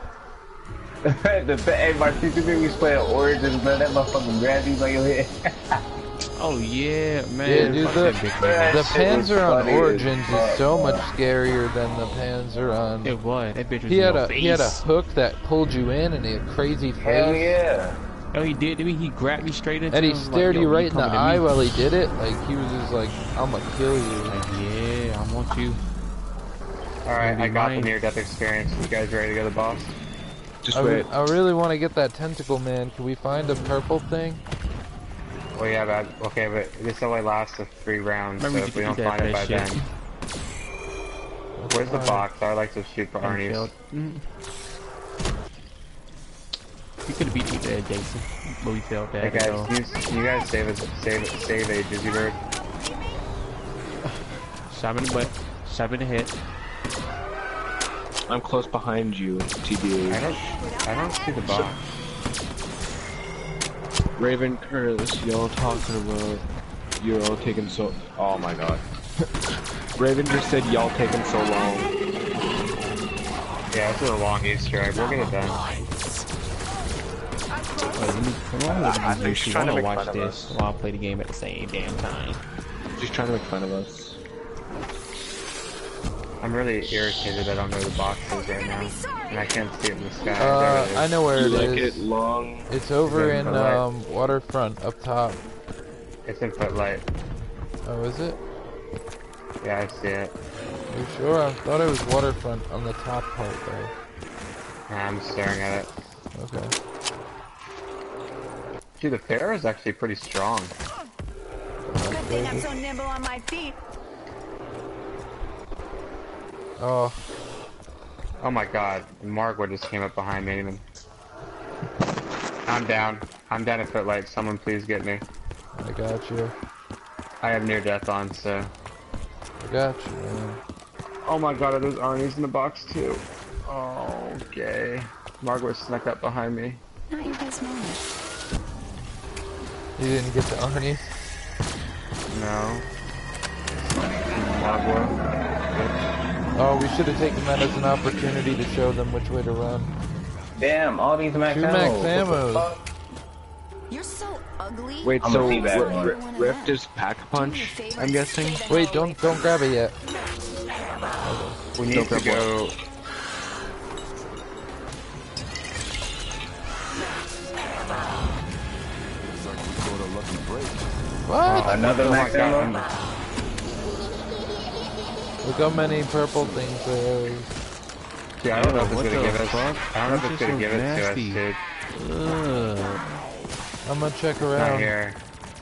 Hey, my sister we was playing Origins, man. That motherfucker grabbed you by your head. Oh yeah, man. Yeah, dude, Fuck the that big nigga. Panzer on funny as Origins fuck, is so much scarier than the Panzer on... It was. That bitch was He in had your a he had a face. hook that pulled you in, and he had crazy face. Hell yeah. Oh, he did. Didn't he grabbed me straight into And he him, like, stared yo, you right in the coming to eye me? while he did it. Like he was just like, "I'm gonna kill you." Like, yeah, I want you. Alright, I got the mine. near-death experience. You guys ready to go to the boss? Just wait. I really want to get that tentacle man. Can we find a purple thing? Well, yeah, but this only lasts 3 rounds, Remember so you if we could don't eat that find it by shit. then. Where's the box? I would like to shoot for Arnie's. You could have beat me there, Jason, but we failed Hey that. guys, you guys save a Dizzy Bird. Shot him in the butt. Shot him in the head. I'm close behind you, TBH. I don't see the box. Raven Curtis, y'all talking about you're all taking so. Oh my god. Raven just said y'all taking so long. Yeah, this is a long Easter egg. We'll get it done. I think she's trying to make watch fun of this us. while I play the game at the same damn time. She's trying to make fun of us. I'm really irritated I don't know the box is right now. And I can't see it in the sky. There it is. I know where You it like is. it long? It's over It's in in the right. Waterfront up top. It's in Footlight. Oh, is it? Yeah, I see it. You sure? I thought it was Waterfront on the top part though. Yeah, I'm staring at it. Okay. Dude, the fair is actually pretty strong. Good thing I'm so nimble on my feet. Oh, Oh my god, Margwa just came up behind me even. I'm down. I'm down at Footlight. Someone please get me. I got you. I have near death on, so. I got you, man. Oh my god, there's Arnie's in the box too. Oh, okay. Margwa snuck up behind me. Not your best moment. You didn't get the Arnie? No. Margwa. Oh, we should have taken that as an opportunity to show them which way to run. Damn, all these max 2 ammo. max What the ammos. fuck? You're so ugly. Wait, I'm so a teabag one. Rift is pack punch? I'm guessing. Wait, don't grab it yet. We need to go. What? Another max ammo? Look how many purple things there is. Dude, I don't know if it's What gonna the give us. fuck? I don't know if This it's is gonna so give it to us, nasty. dude. Ugh. I'm gonna check Not around. here.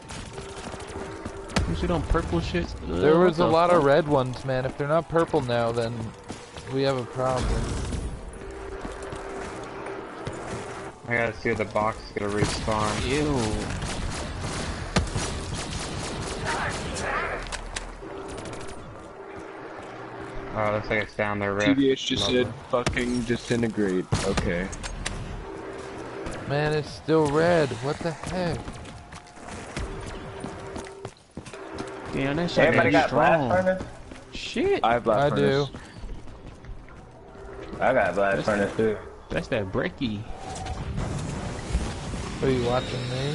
You shit on purple shit? There was a lot of red ones, man. If they're not purple now, then we have a problem. I gotta see if the box is gonna respawn. Ew. Oh, looks like it's down their rift. TBH just said fucking disintegrate. Okay. Man, it's still red. What the heck? Damn, that shit Everybody got strong. blast furnace? Shit. I have blast I furnace. do. I got blast furnace too. That's that bricky. Are you watching me?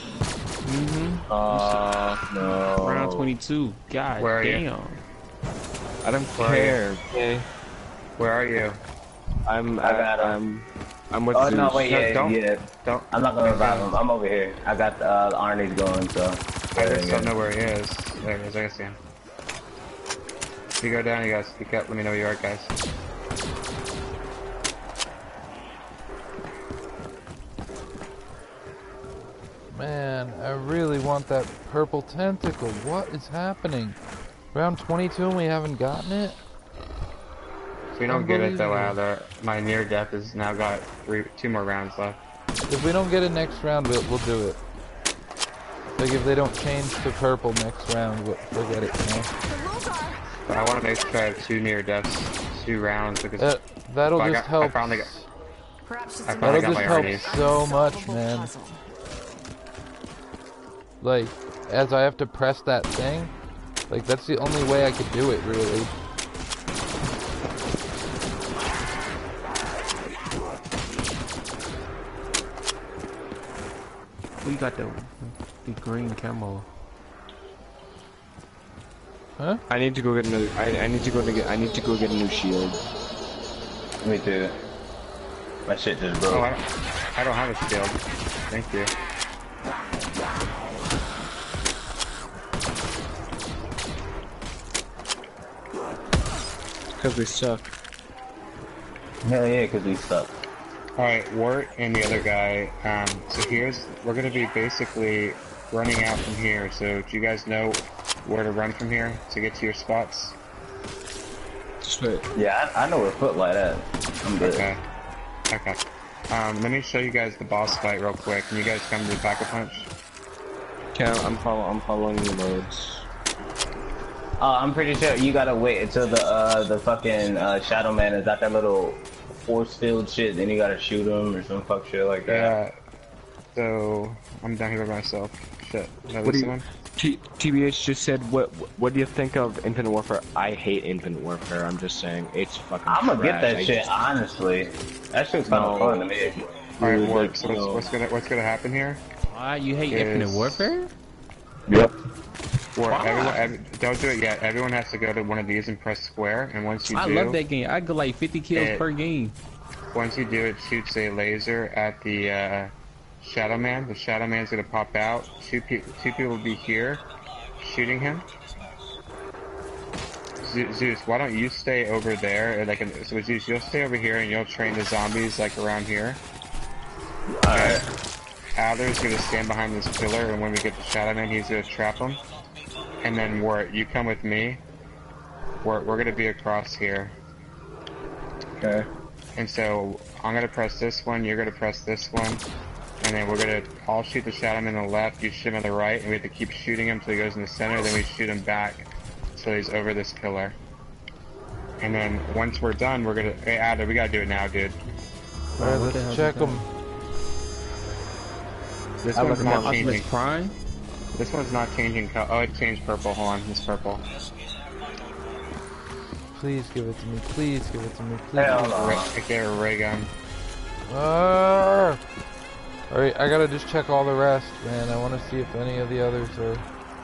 No. Round 22. God Where are you? damn. I don't Where are you? care. Okay. Where are you? I'm with Oh Zeus. no, wait, No, yeah, don't- yeah. Don't. I'm not gonna revive him. I'm over here. I got Arnie's going, so. I just don't know where he is. There he is. I see him. If you go down, you guys speak up. Let me know where you are, guys. Man, I really want that purple tentacle. What is happening? Round 22 and we haven't gotten it? If we don't get it though, either my near death has now got 2 more rounds left. If we don't get it next round, we'll do it. Like if they don't change to purple next round, we'll get it, you know? But I want to make sure I have 2 near deaths, 2 rounds because that'll I just got- I help. finally got- Perhaps just I That'll finally got just my help Arnie's. so much, man. Like, as I have to press that thing, like that's the only way I could do it, really. We got the green camo. Huh? I need to go get another. I need to go get a new shield. Me too. My shit just broke. Oh, I don't have a shield. Thank you. Because we suck. Hell yeah, because we suck. Alright, Wart and the other guy, so we're gonna be basically running out from here, so do you guys know where to run from here to get to your spots? Just wait. Yeah, I know where Footlight at. I'm good. Okay. Okay. Let me show you guys the boss fight real quick. Can you guys come to the Pack-a-Punch? Okay, I'm following the loads. I'm pretty sure you gotta wait until the fucking Shadow Man is at that little force field shit, then you gotta shoot him or some fuck shit like that. Yeah. So, I'm down here by myself. Shit. What do you? TBH just said, what do you think of Infinite Warfare? I hate Infinite Warfare. I'm just saying, it's fucking. I'm gonna get trash. that shit, honestly. That shit's kind of fun to me. Alright, Wart, so what's gonna happen here? You hate Infinite Warfare? Yep. Or don't do it yet. Everyone has to go to one of these and press square, and once you do... I love that game. I go like 50 kills per game. Once you do, it shoots a laser at the Shadow Man. The Shadow Man's gonna pop out. Two people will be here, shooting him. Zeus, why don't you stay over there? So Zeus, you'll stay over here and you'll train the zombies like around here. Alright. Adler's gonna stand behind this pillar, and when we get the Shadow Man, he's gonna trap him. And then Wart, you come with me. We're gonna be across here. Okay. And so I'm gonna press this one, you're gonna press this one, and then we're gonna all shoot the Shadow Man on the left, you shoot him on the right, and we have to keep shooting him until he goes in the center, then we shoot him back until he's over this pillar. And then once we're done, we're gonna... Hey Adler, we gotta do it now, dude. Alright, let's check them. This one's not changing. Prime? This one's not changing color. Oh, it changed purple. Hold on, it's purple. Please give it to me. Please give it to me. Please. Hell no. I get a ray gun. Alright, I gotta just check all the rest, man. I wanna see if any of the others are...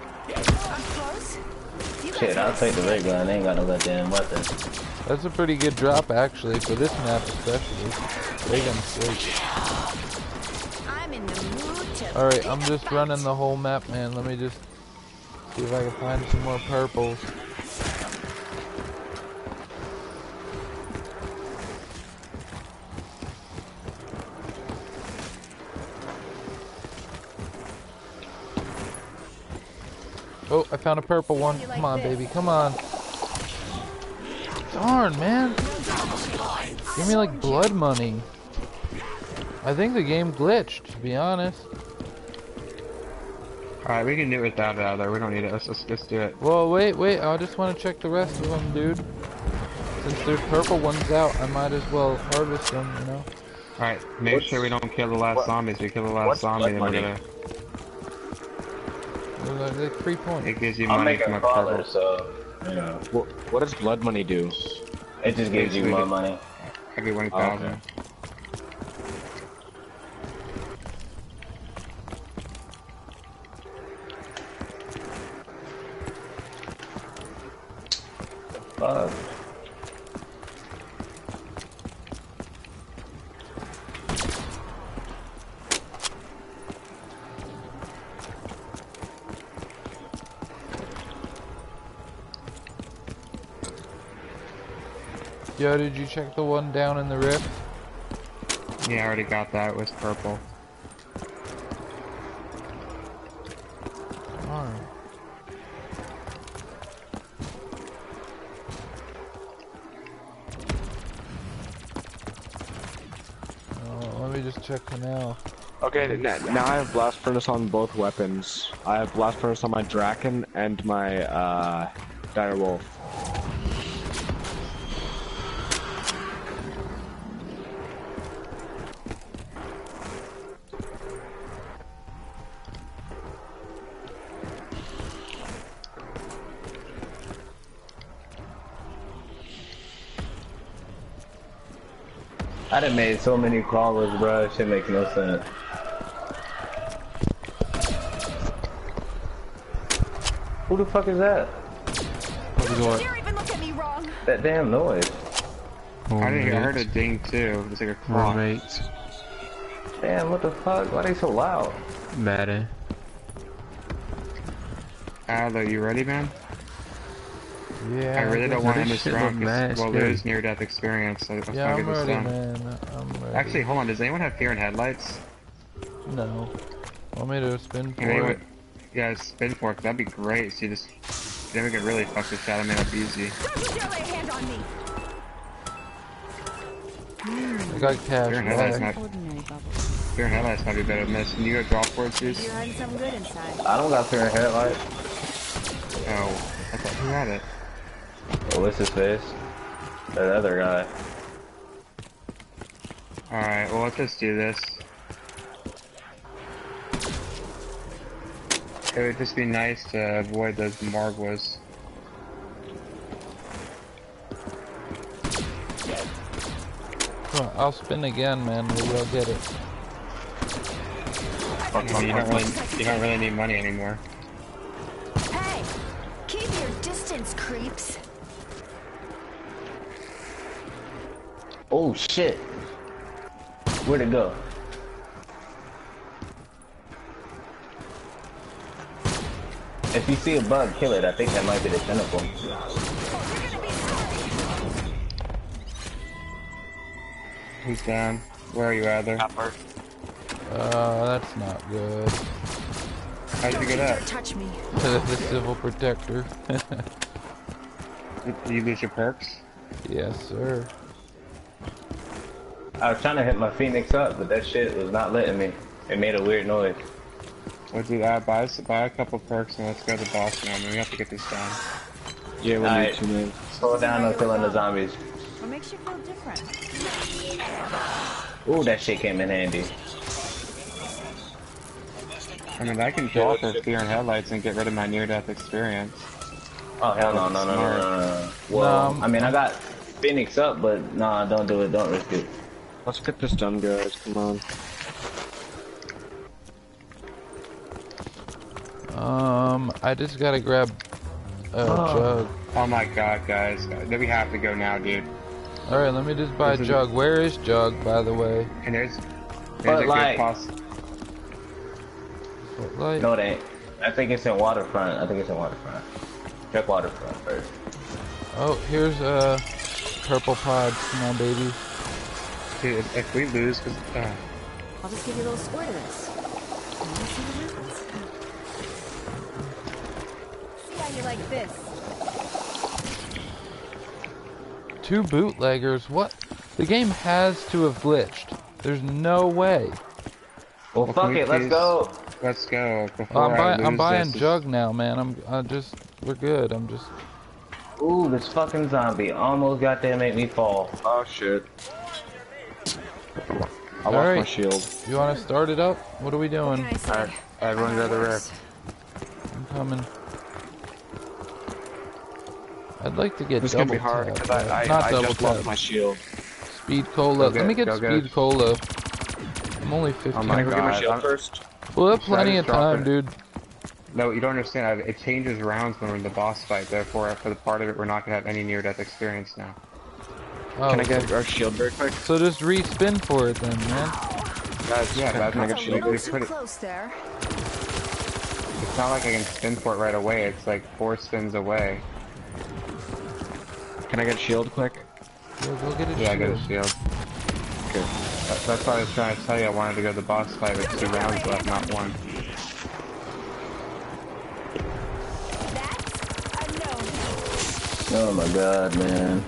Shit, I'll take the ray gun. I ain't got no goddamn weapon. That's a pretty good drop, actually, for this map especially. Ray gun's great. Alright, I'm just running the whole map, man. Let me just see if I can find some more purples. Oh, I found a purple one. Come on, baby. Come on. Darn, man. Give me like blood money. I think the game glitched, to be honest. Alright, we can do it without it out there. We don't need it. Let's do it. Well, wait. I just want to check the rest of them, dude. Since there's purple ones out, I might as well harvest them, you know? Alright, make sure we don't kill the last zombies. We kill the last zombie, then we're gonna... They're like 3 points. It gives you I'm money making from a a crawler, purple. so, you know. What does blood money do? It just gives you more money. Every 1,000. Okay. Fuck. Yo, did you check the one down in the rift? Yeah, I already got that. It was purple. Alright. Let me just check for now. Okay, now I have blast furnace on both weapons. I have blast furnace on my Draken and my dire wolf. I done made so many crawlers, bro. Shit makes no sense. Who the fuck is that? Dare even look at me wrong. That damn noise. I heard a ding too. It's like a clock. Roommates. Damn, what the fuck? Why they so loud? Madden. Aldo, you ready, man? Yeah. I really don't want to end this this shit round look mad because we'll scary. lose near-death experience. So let's Yeah, not I'm get this ready, done. man. I'm ready. Actually, hold on. Does anyone have fear in headlights? No. Want me to spin for Anyone? it? Yeah, spin for it. That'd be great. So you just then we could really fuck the Shadow Man up easy. Don't you dare lay a hand on me. I got cash Fear in headlights back. might. Ordinary bubble. Fear in headlights might be better than this. Can you go draw for it, Zeus? You're hiding something good inside. I don't got fear in headlights. Oh, I thought who had it? Oh, what's his face? That other guy. Alright, well let's just do this. It would just be nice to avoid those Margwas. Come on, I'll spin again, man. Maybe I'll get it. I mean, you don't really need money anymore. Hey, keep your distance, creeps. Oh shit. Where'd it go? If you see a bug, kill it. I think that might be the tentacle. Who's down? Where are you, Adler? That's not good. How did you get up? Touch me. The civil protector. Did you lose your perks? Yes, sir. I was trying to hit my Phoenix up, but that shit was not letting me. It made a weird noise. Well, do that. Buy a couple perks and let's go to the boss now. We have to get this done. Yeah, we Alright. need to, man. Slow down on killing the zombies. What makes you feel different? Ooh, that shit came in handy. I mean, I can draw for fear and headlights and get rid of my near-death experience. Oh hell no, no, no, no, no, no. Well, I mean, I got Phoenix up, but nah, don't do it. Don't risk it. Let's get this done, guys. Come on. I just gotta grab a jug. Oh my god, guys. We have to go now, dude. Alright, let me just buy a jug. Where is Jug, by the way? And there's But a like- good poss. Like, No, it ain't. I think it's in Waterfront. I think it's in Waterfront. Check Waterfront first. oh, here's purple pods. Come on, baby. Dude, if we lose, cause I'll just give you a little squirt of this. And let's see what happens. See how you like this. 2 bootleggers. What? The game has to have glitched. There's no way. Well, can fuck we it. Let's please- go. Let's go. Before I'm buying this, Jug now, man. We're good. Ooh, this fucking zombie almost got there, make me fall. Oh shit. I lost Alright. my shield. You wanna start it up? What are we doing? Alright, everyone go to the rift. I'm coming. I'd like to get This is double gonna be hard tap, because but I not double just tap. lost my shield. Speed cola. Go Let me get- get go get speed it. cola. I'm only 15. Oh Can my I go get my God, shield I'm- first? We'll have Should I plenty just of drop time, it? dude. No, you don't understand. It changes rounds when we're in the boss fight. Therefore, for the part of it, we're not gonna have any near-death experience now. Oh, Can I get our shield very quick? so just re-spin for it then, man. Guys, Yeah, can that's I not get A shield? little It's too pretty- close there. It's not like I can spin for it right away. It's like 4 spins away. Can I get shield quick? Yeah, go get a Yeah, I got a shield. shield. Okay. That's why I was trying to tell you I wanted to go to the boss fight with 2 rounds left, not 1. Oh my god, man.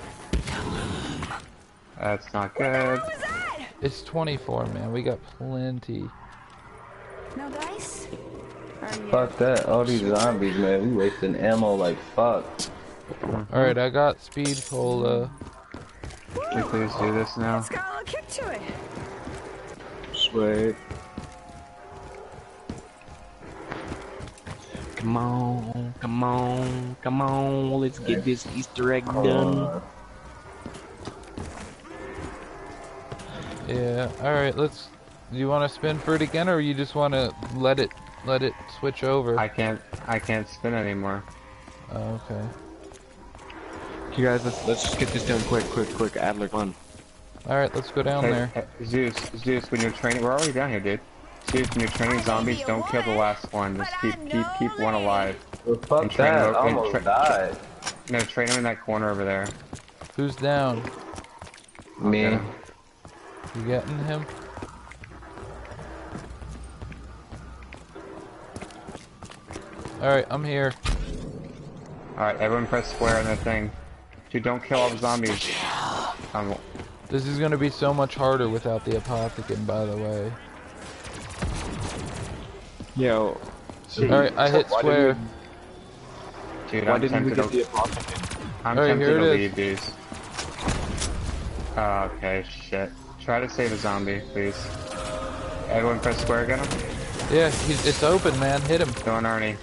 That's not good. It's 24, man. We got plenty. No dice? Fuck that. All these zombies, man. We wasting ammo like fuck. Alright, I got speed cola. Can we please do this now? It's got a little kick to it. Sweet. Come on, come on, come on, let's get this Easter egg done. Yeah, alright, let's... Do you want to spin for it again, or you just want to let it switch over? I can't spin anymore. Oh, okay. You guys, let's just get this done quick. Adler, come on. Alright, let's go down there. Zeus, when you're training, we're already down here, dude. Zeus, when you're training zombies, don't kill the last one. Just keep one alive. Well, fuck And train that. him- I and almost died. No, train him in that corner over there. Who's down? Me. Okay. You getting him? Alright, I'm here. Alright, everyone press square on the thing. Dude, don't kill all the zombies. This is gonna be so much harder without the apothecary, by the way. Yo. Alright, I hit square. Dude, Why I'm didn't we tempted get to, the apothecary? I'm Alright, tempted here to it is. leave these. Oh, okay, shit. Try to save a zombie, please. Everyone press square again? Yeah, it's open, man. Hit him. Go on, Arnie.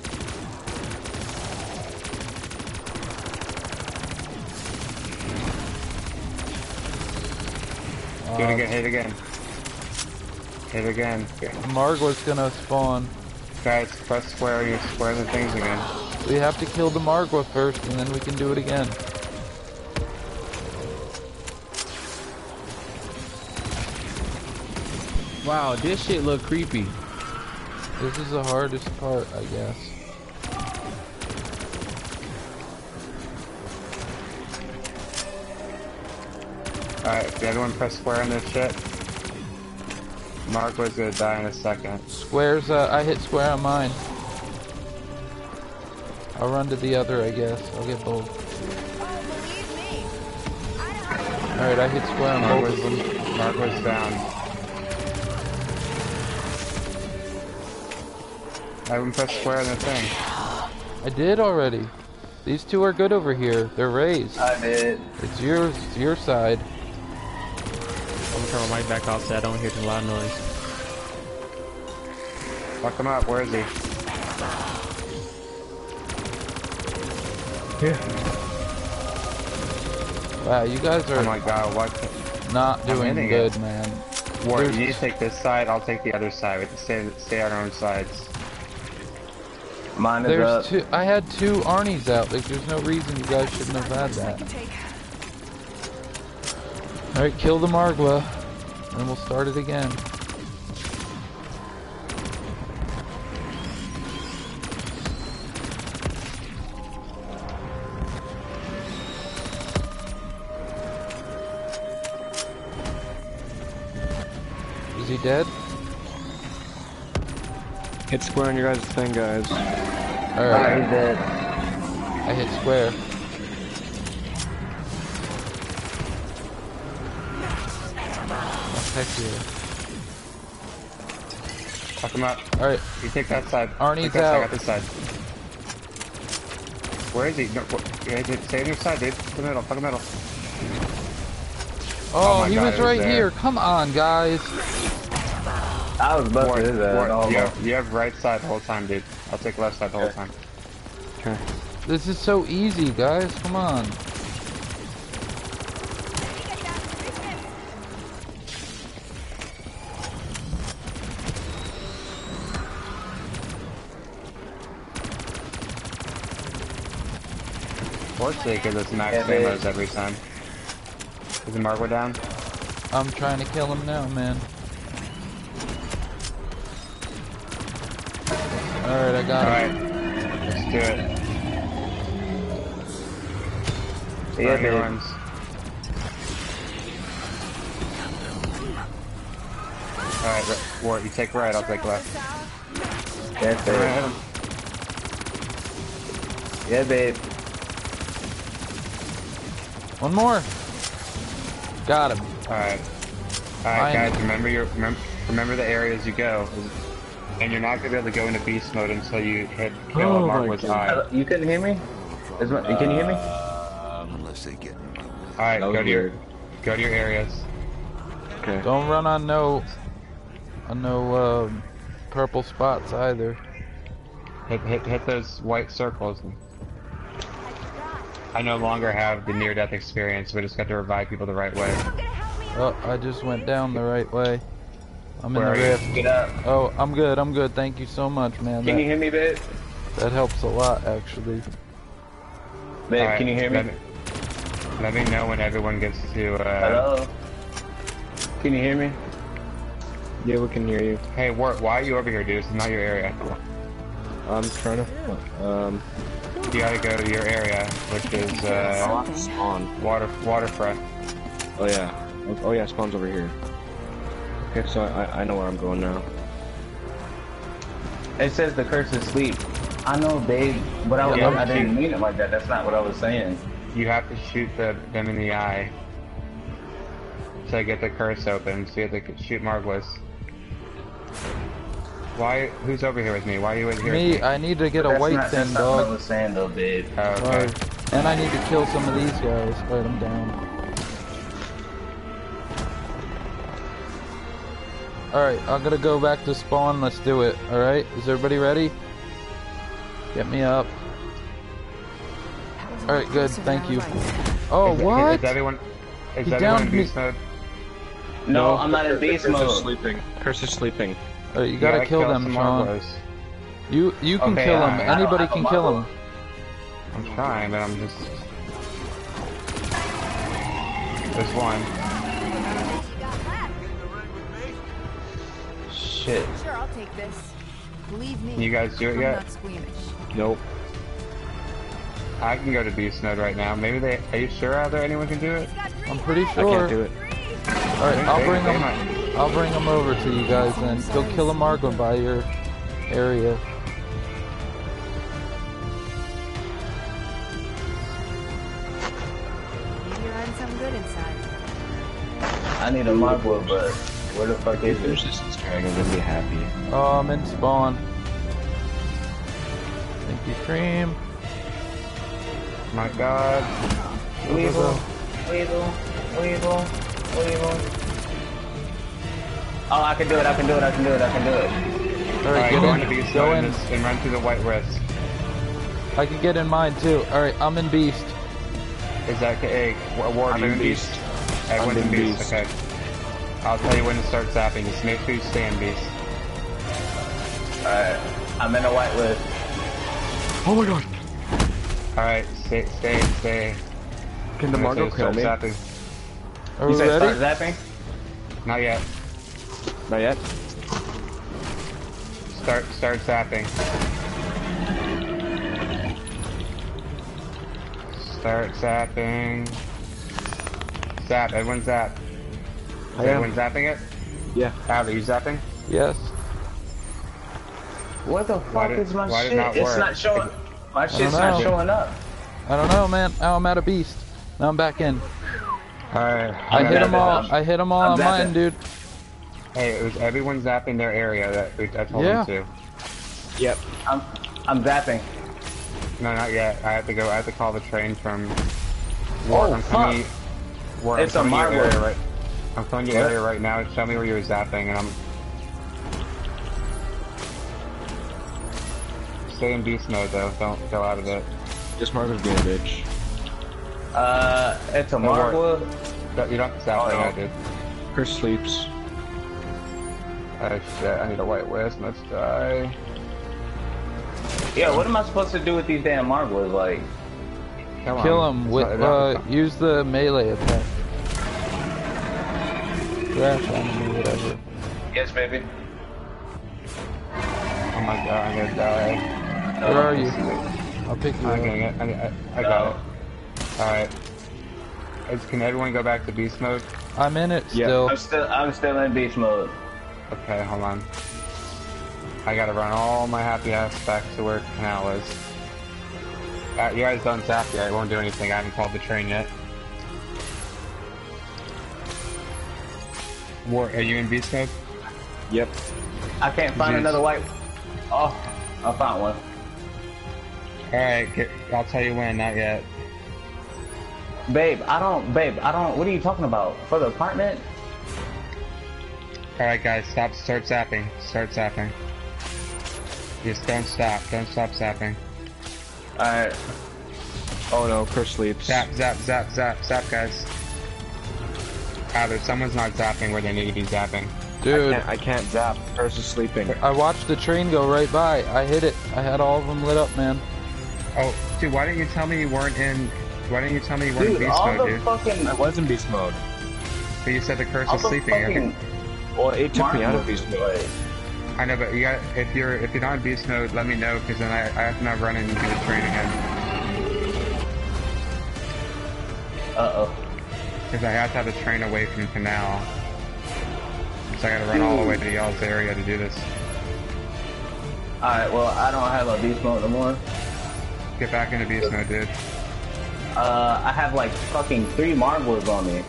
Do it again, hit again. Hit again. Margwa's gonna spawn. Guys, press square, you square the things again. We have to kill the Margwa first, and then we can do it again. Wow, this shit look creepy. This is the hardest part, I guess. Alright, everyone press square on this shit. Mark was gonna die in a second. Squares, I hit square on mine. I'll run to the other, I guess. I'll get both. Alright, I hit square on both of them. Mark was down. Everyone press square on the thing. I did already. These two are good over here. They're raised. I did. It's yours, your side. I'm gonna turn my mic back off so I don't hear the loud noise. Fuck him up, where is he? Wow, you guys Oh are my god, what? not I'm doing hitting good, it. man. Ward, There's- you need to take this side, I'll take the other side. We have to stay on our own sides. Mine is up. There's two. I had two Arnie's out. Like, there's no reason you guys shouldn't have had that. Alright, kill the Margwa, and we'll start it again. Is he dead? Hit square on your guys' thing, guys. Alright. He's dead. I hit square. Oh, heck yeah. Fuck him up. Alright. You take that side. Arnie's Take that side, I out. got this side. Where is he? No, stay on your side, dude. Fuck the middle, fuck the middle. Oh, my he God, was it was right there. here. Come on, guys. I was busting his ass all you have right side the whole time, dude. I'll take left side the whole time. Okay. This is so easy, guys. Come on. Fortunately, because it's max Yeah, ammos every time. Is the Margo down? I'm trying to kill him now, man. Alright, I got him. Alright, let's do it. Yeah, Burn your babe. arms. Alright, Wart, you take right, I'll take left. Yeah, babe. Yeah, babe. One more. Got him. Alright. Fine. Alright, guys, remember the areas you go. And you're not gonna be able to go into beast mode until you hit kill Oh Markwood's my eye. You couldn't hear me? Can you hear me? Unless they get me. Alright, That was go weird. to your areas. Okay. Don't run on no purple spots either. Hit those white circles. I no longer have the near-death experience. We just got to revive people the right way. Oh, I just went down the right way. I'm in Where the are you? rift. Get up. Oh, I'm good. Thank you so much, man. Can you hear me, babe? That helps a lot, actually. Babe, Alright, can you hear me? Let me know when everyone gets to, Hello? Can you hear me? Yeah, we can hear you. Hey, Wart, why are you over here, dude? It's not your area. I'm trying to. You gotta go to your area, which is, Spawn. waterfront. Oh yeah. Oh yeah, spawn's over here. Okay, so I know where I'm going now. It says the curse is sleep. I know, babe, but I didn't mean it like that. That's not what I was saying. You have to shoot them in the eye to get the curse open, so you have to shoot Marglis. Why? Who's over here with me? Why are you over here with Me, me? I need to get a That's white not, thing, that's not what I dog. was saying, though, babe. Oh, okay. Sorry. And I need to kill some of these guys. Fight them down. Alright, I'm gonna go back to spawn. Let's do it. Alright, is everybody ready? Get me up. Alright, good. Thank you. Oh, what? Is everyone in downed me. beast mode? No, I'm not in beast Curse is mode. sleeping. Curse is sleeping. Alright, you gotta kill them, some Sean. Marglis. You can Okay, kill them. alright. Anybody I don't can have a kill Marvel. them. I'm trying, but I'm just... There's one. Shit. Sure, I'll take this. Believe me. Can you guys do it I'm yet? not squeamish. Nope. I can go to beast mode right now. Maybe they... Are you sure out there anyone can do it? I'm pretty I sure. can't do it. Alright, I'll bring They them. might. I'll bring them over to you guys then. Go kill a Margwa by your area. Maybe you're hiding something good inside. I need a Marvel, but where the fuck is There's it? this Easter egg, I'm gonna be happy. Oh, I'm in spawn. Thank you, Cream. My god. Weevil, Weevil, Weevil, Weevil. Oh, I can do it, I can do it, I can do it, I can do it. Alright, go get into in. beast Go mode in. and run through the white wrist. I can get in mine too. Alright, I'm in Beast. Is that... Hey, Ward, I'm you in in beast? beast. Everyone's I'm in in beast. beast. Okay. I'll tell you when to start zapping. Just make sure you stay in beast. Alright, I'm in a white list. Oh my god! Alright, stay. Can the I'm gonna Margo say kill me? start zapping. Are You we said ready? start zapping? Not yet. Not yet? Start zapping. Start zapping. Zap, everyone zap. Is I am. everyone zapping it? Yeah. Al, are you zapping? Yes. What the Why fuck did- is my why did shit? not It's work? not showing. My shit's know. not showing up. I don't know, man. Now I'm out of Beast. Now I'm back in. Alright. I hit them all. zapping. I hit them all I'm on mine, zapping. dude. Hey, it was everyone zapping their area that I told Yeah. them to. Yep. I'm zapping. No, not yet. I have to go. I have to call the train from. Oh, I'm fuck. coming. Ward, It's a I'm coming to your Marvel. area right. I'm coming to your area right now. Show me where you're zapping, and I'm. Stay in beast mode though. Don't go out of it. This Marvel's being a bitch. It's a Don't worry. Marvel. You don't have to zap Oh, like no. I did. Chris sleeps. Oh shit! I need a white wisp. Let's die. Yeah, what am I supposed to do with these damn Marvels? Like, Kill him with, use the melee attack. Thrash enemy, whatever. yes, baby. Oh my god! I'm gonna die. Where are you? I'll pick you I'm up. getting it. I got it. Alright. Can everyone go back to beast mode? I'm in it Yeah. still. I'm still in beast mode. Okay, hold on. I gotta run all my happy ass back to where Canal is. You guys don't zap yet, it won't do anything. I haven't called the train yet. War, are you in beast mode? Yep. I can't find Jeez. another white. Oh, I found one. Alright, I'll tell you when, not yet. Babe, I don't. What are you talking about? For the apartment? Alright guys, start zapping. Start zapping. Just don't stop zapping. Alright. Oh no, Chris sleeps. Zap, guys. Someone's not zapping where they need to be zapping. Dude, I can't zap. Chris is sleeping. I watched the train go right by. I hit it. I had all of them lit up, man. Oh, dude, why didn't you tell me you weren't in... Why didn't you tell me you weren't in Dude, beast all mode, the dude? fucking. I was in beast mode. But you said the curse All was the sleeping. fucking. Well, it took me out of Marvels. beast mode. I know, but you got if you're not in beast mode, let me know because then I have to not run into the train again. Because I have to have the train away from Canal. So I gotta run all the way to y'all's area to do this. Alright, well, I don't have a beast mode no more. Get back into beast mode, dude. I have like fucking 3 Marvels on me.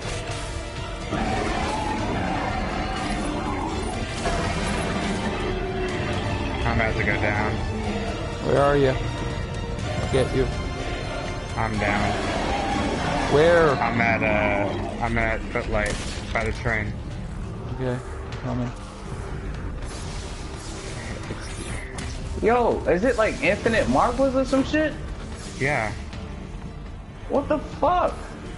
I'm about to go down. Where are you? I'll get you. I'm down. Where? I'm at Footlight by the train. Okay, coming. Yo, is it like infinite Marvels or some shit? Yeah. What the fuck?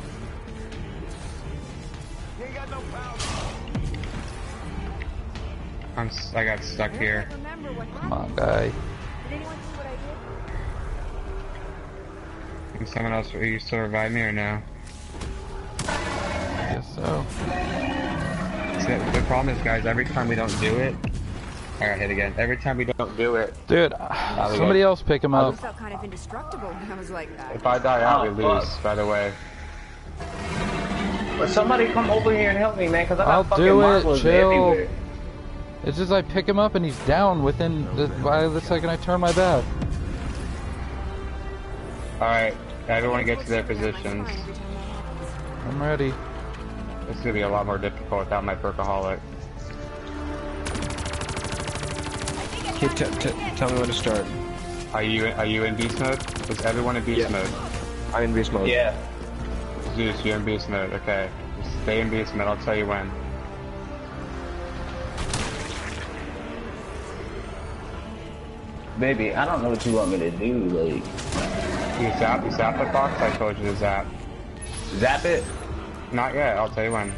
I got stuck here. Come on, guy. Can someone else, are you still revive me or no? Guess so. See, the problem is, guys, every time we don't do it, I got hit again. Every time we don't do it, Dude, somebody else pick him I up. felt kind of indestructible when I was like that. if I die out, we fuck. lose, by the way. But somebody come over here and help me, man, because I got I'll fucking do it, Marvels chill. everywhere. It's just I pick him up and he's down by the second I turn my back. Alright, everyone get to their positions. I'm ready. It's gonna be a lot more difficult without my perkaholic. Okay, tell me when to start. Are you in beast mode? Is everyone in beast mode? I'm in beast mode. Yeah. Zeus, you're in beast mode. Okay. Just stay in beast mode. I'll tell you when. Baby, I don't know what you want me to do, like... You zap the box? I told you to zap. Zap it? Not yet. I'll tell you when.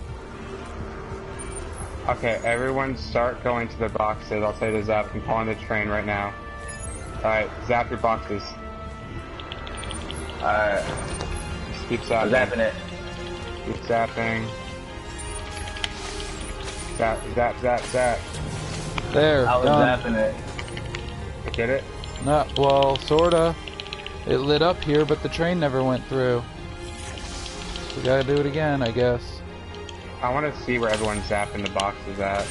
Okay, everyone start going to the boxes. I'll tell you to zap. I'm calling the train right now. Alright, zap your boxes. Alright. Just keep zapping. Zapping it. Keep zapping. Zap, zap, zap, zap. There, I was done. zapping it. Get it? Not, well, sorta. It lit up here, but the train never went through. We gotta do it again, I guess. I want to see where everyone's zapping the boxes at.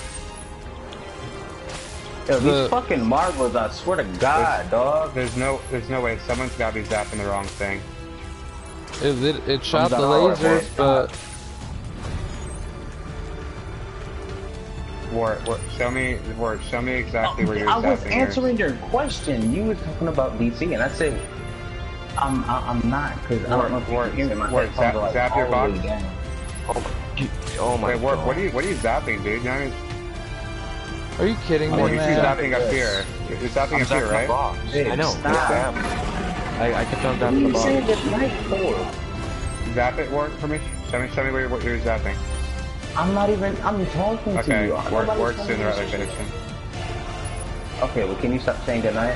Yo, these fucking Marvels, I swear to God, dog. There's no way. Someone's got to be zapping the wrong thing. It shot the Comes out lasers, hard, but Wart, show me exactly where you're I was zapping here. answering your question. You were talking about DC, and I said, I'm not, because I don't know if you can hear me. My headphones are like zap your all the box. way down. Oh my Wait, Wart, god. what are you zapping, dude? You know what I mean? Are you kidding me, Wart, you're man? zapping up here. You're zapping up here, right? I know. Stop. I kept on What are zapping the you saying box. this night for? Zap it, Wart, for me. Show me what you're zapping. I'm not even, I'm talking to Okay, you. Wart's doing the right location. Okay, well, can you stop saying goodnight?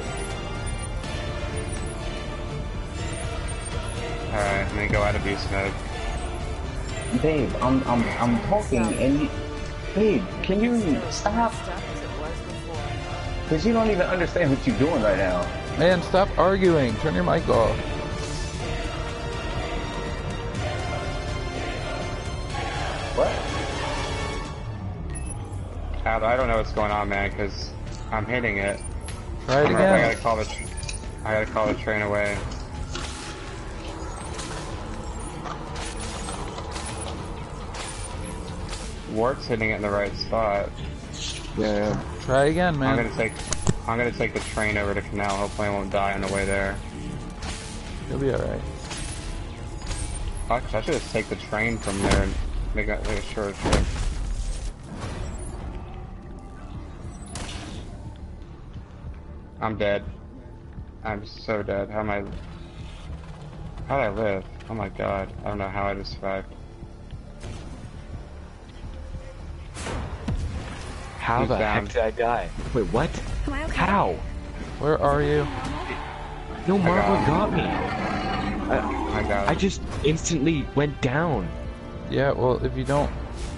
Alright, I'm gonna go out of beast mode. Babe, I'm talking, and you, babe, can you stop? Because you don't even understand what you're doing right now. Man, stop arguing. Turn your mic off. What? I don't know what's going on, man, because I'm hitting it. Try it I again. gotta call the train away. Wart's hitting it in the right spot. Yeah. Try again, man. I'm gonna take the train over to Canal. Hopefully I won't die on the way there. You'll be alright. Fuck, I should just take the train from there and make a short trip. I'm dead. I'm so dead. How'd I live? Oh my god. I don't know how I just survived. How the heck did I die? Wait, what? Am I okay? How? Where are you? No, Marvel got me. I got I it. just instantly went down. Yeah, well, if you don't...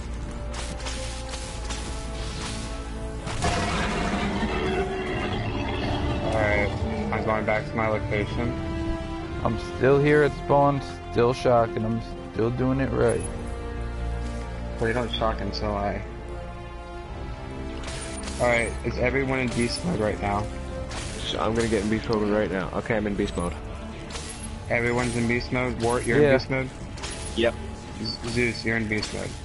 Alright, I'm going back to my location. I'm still here at spawn, still shocking. I'm still doing it right. Well, you don't shock until I... Alright, is everyone in beast mode right now? So I'm gonna get in beast mode right now. Okay, I'm in beast mode. Everyone's in beast mode? Wart, you're Yeah. in beast mode? Yep. Zeus, you're in beast mode.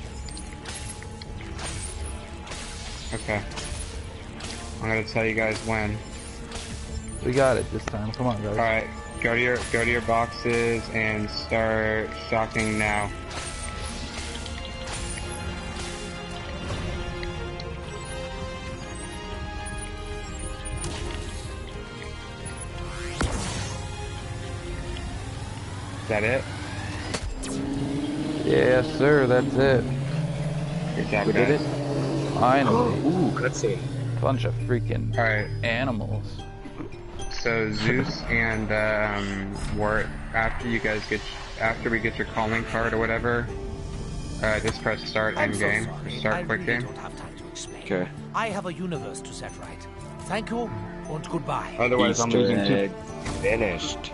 Okay. I'm gonna tell you guys when. We got it this time. Come on, guys. Alright, go to your boxes and start shocking now. Is that it? Yes, sir. That's it. Good job, We did guys. it? Finally. Ooh, cutscene. Bunch of freaking Alright, animals. so Zeus and Wart, after we get your calling card or whatever, just press start I'm end so game, sorry. or start I quick really game. don't have time to explain. Okay. I have a universe to set right. Thank you and goodbye. Otherwise, I'm Easter losing two. egg finished.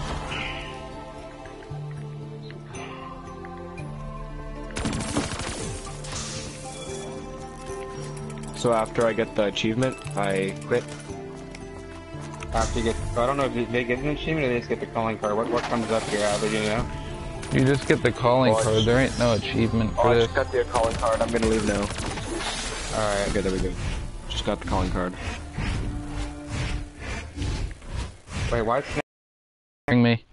So after I get the achievement, I quit. After you get, I don't know if they get an achievement or they just get the calling card. What comes up here, Abby, you know? You just get the calling Oh, card. There ain't no achievement Oh, for I this. just got the calling card. I'm gonna leave now. Alright. Okay, there we go. Just got the calling card. Wait, why is Bring me.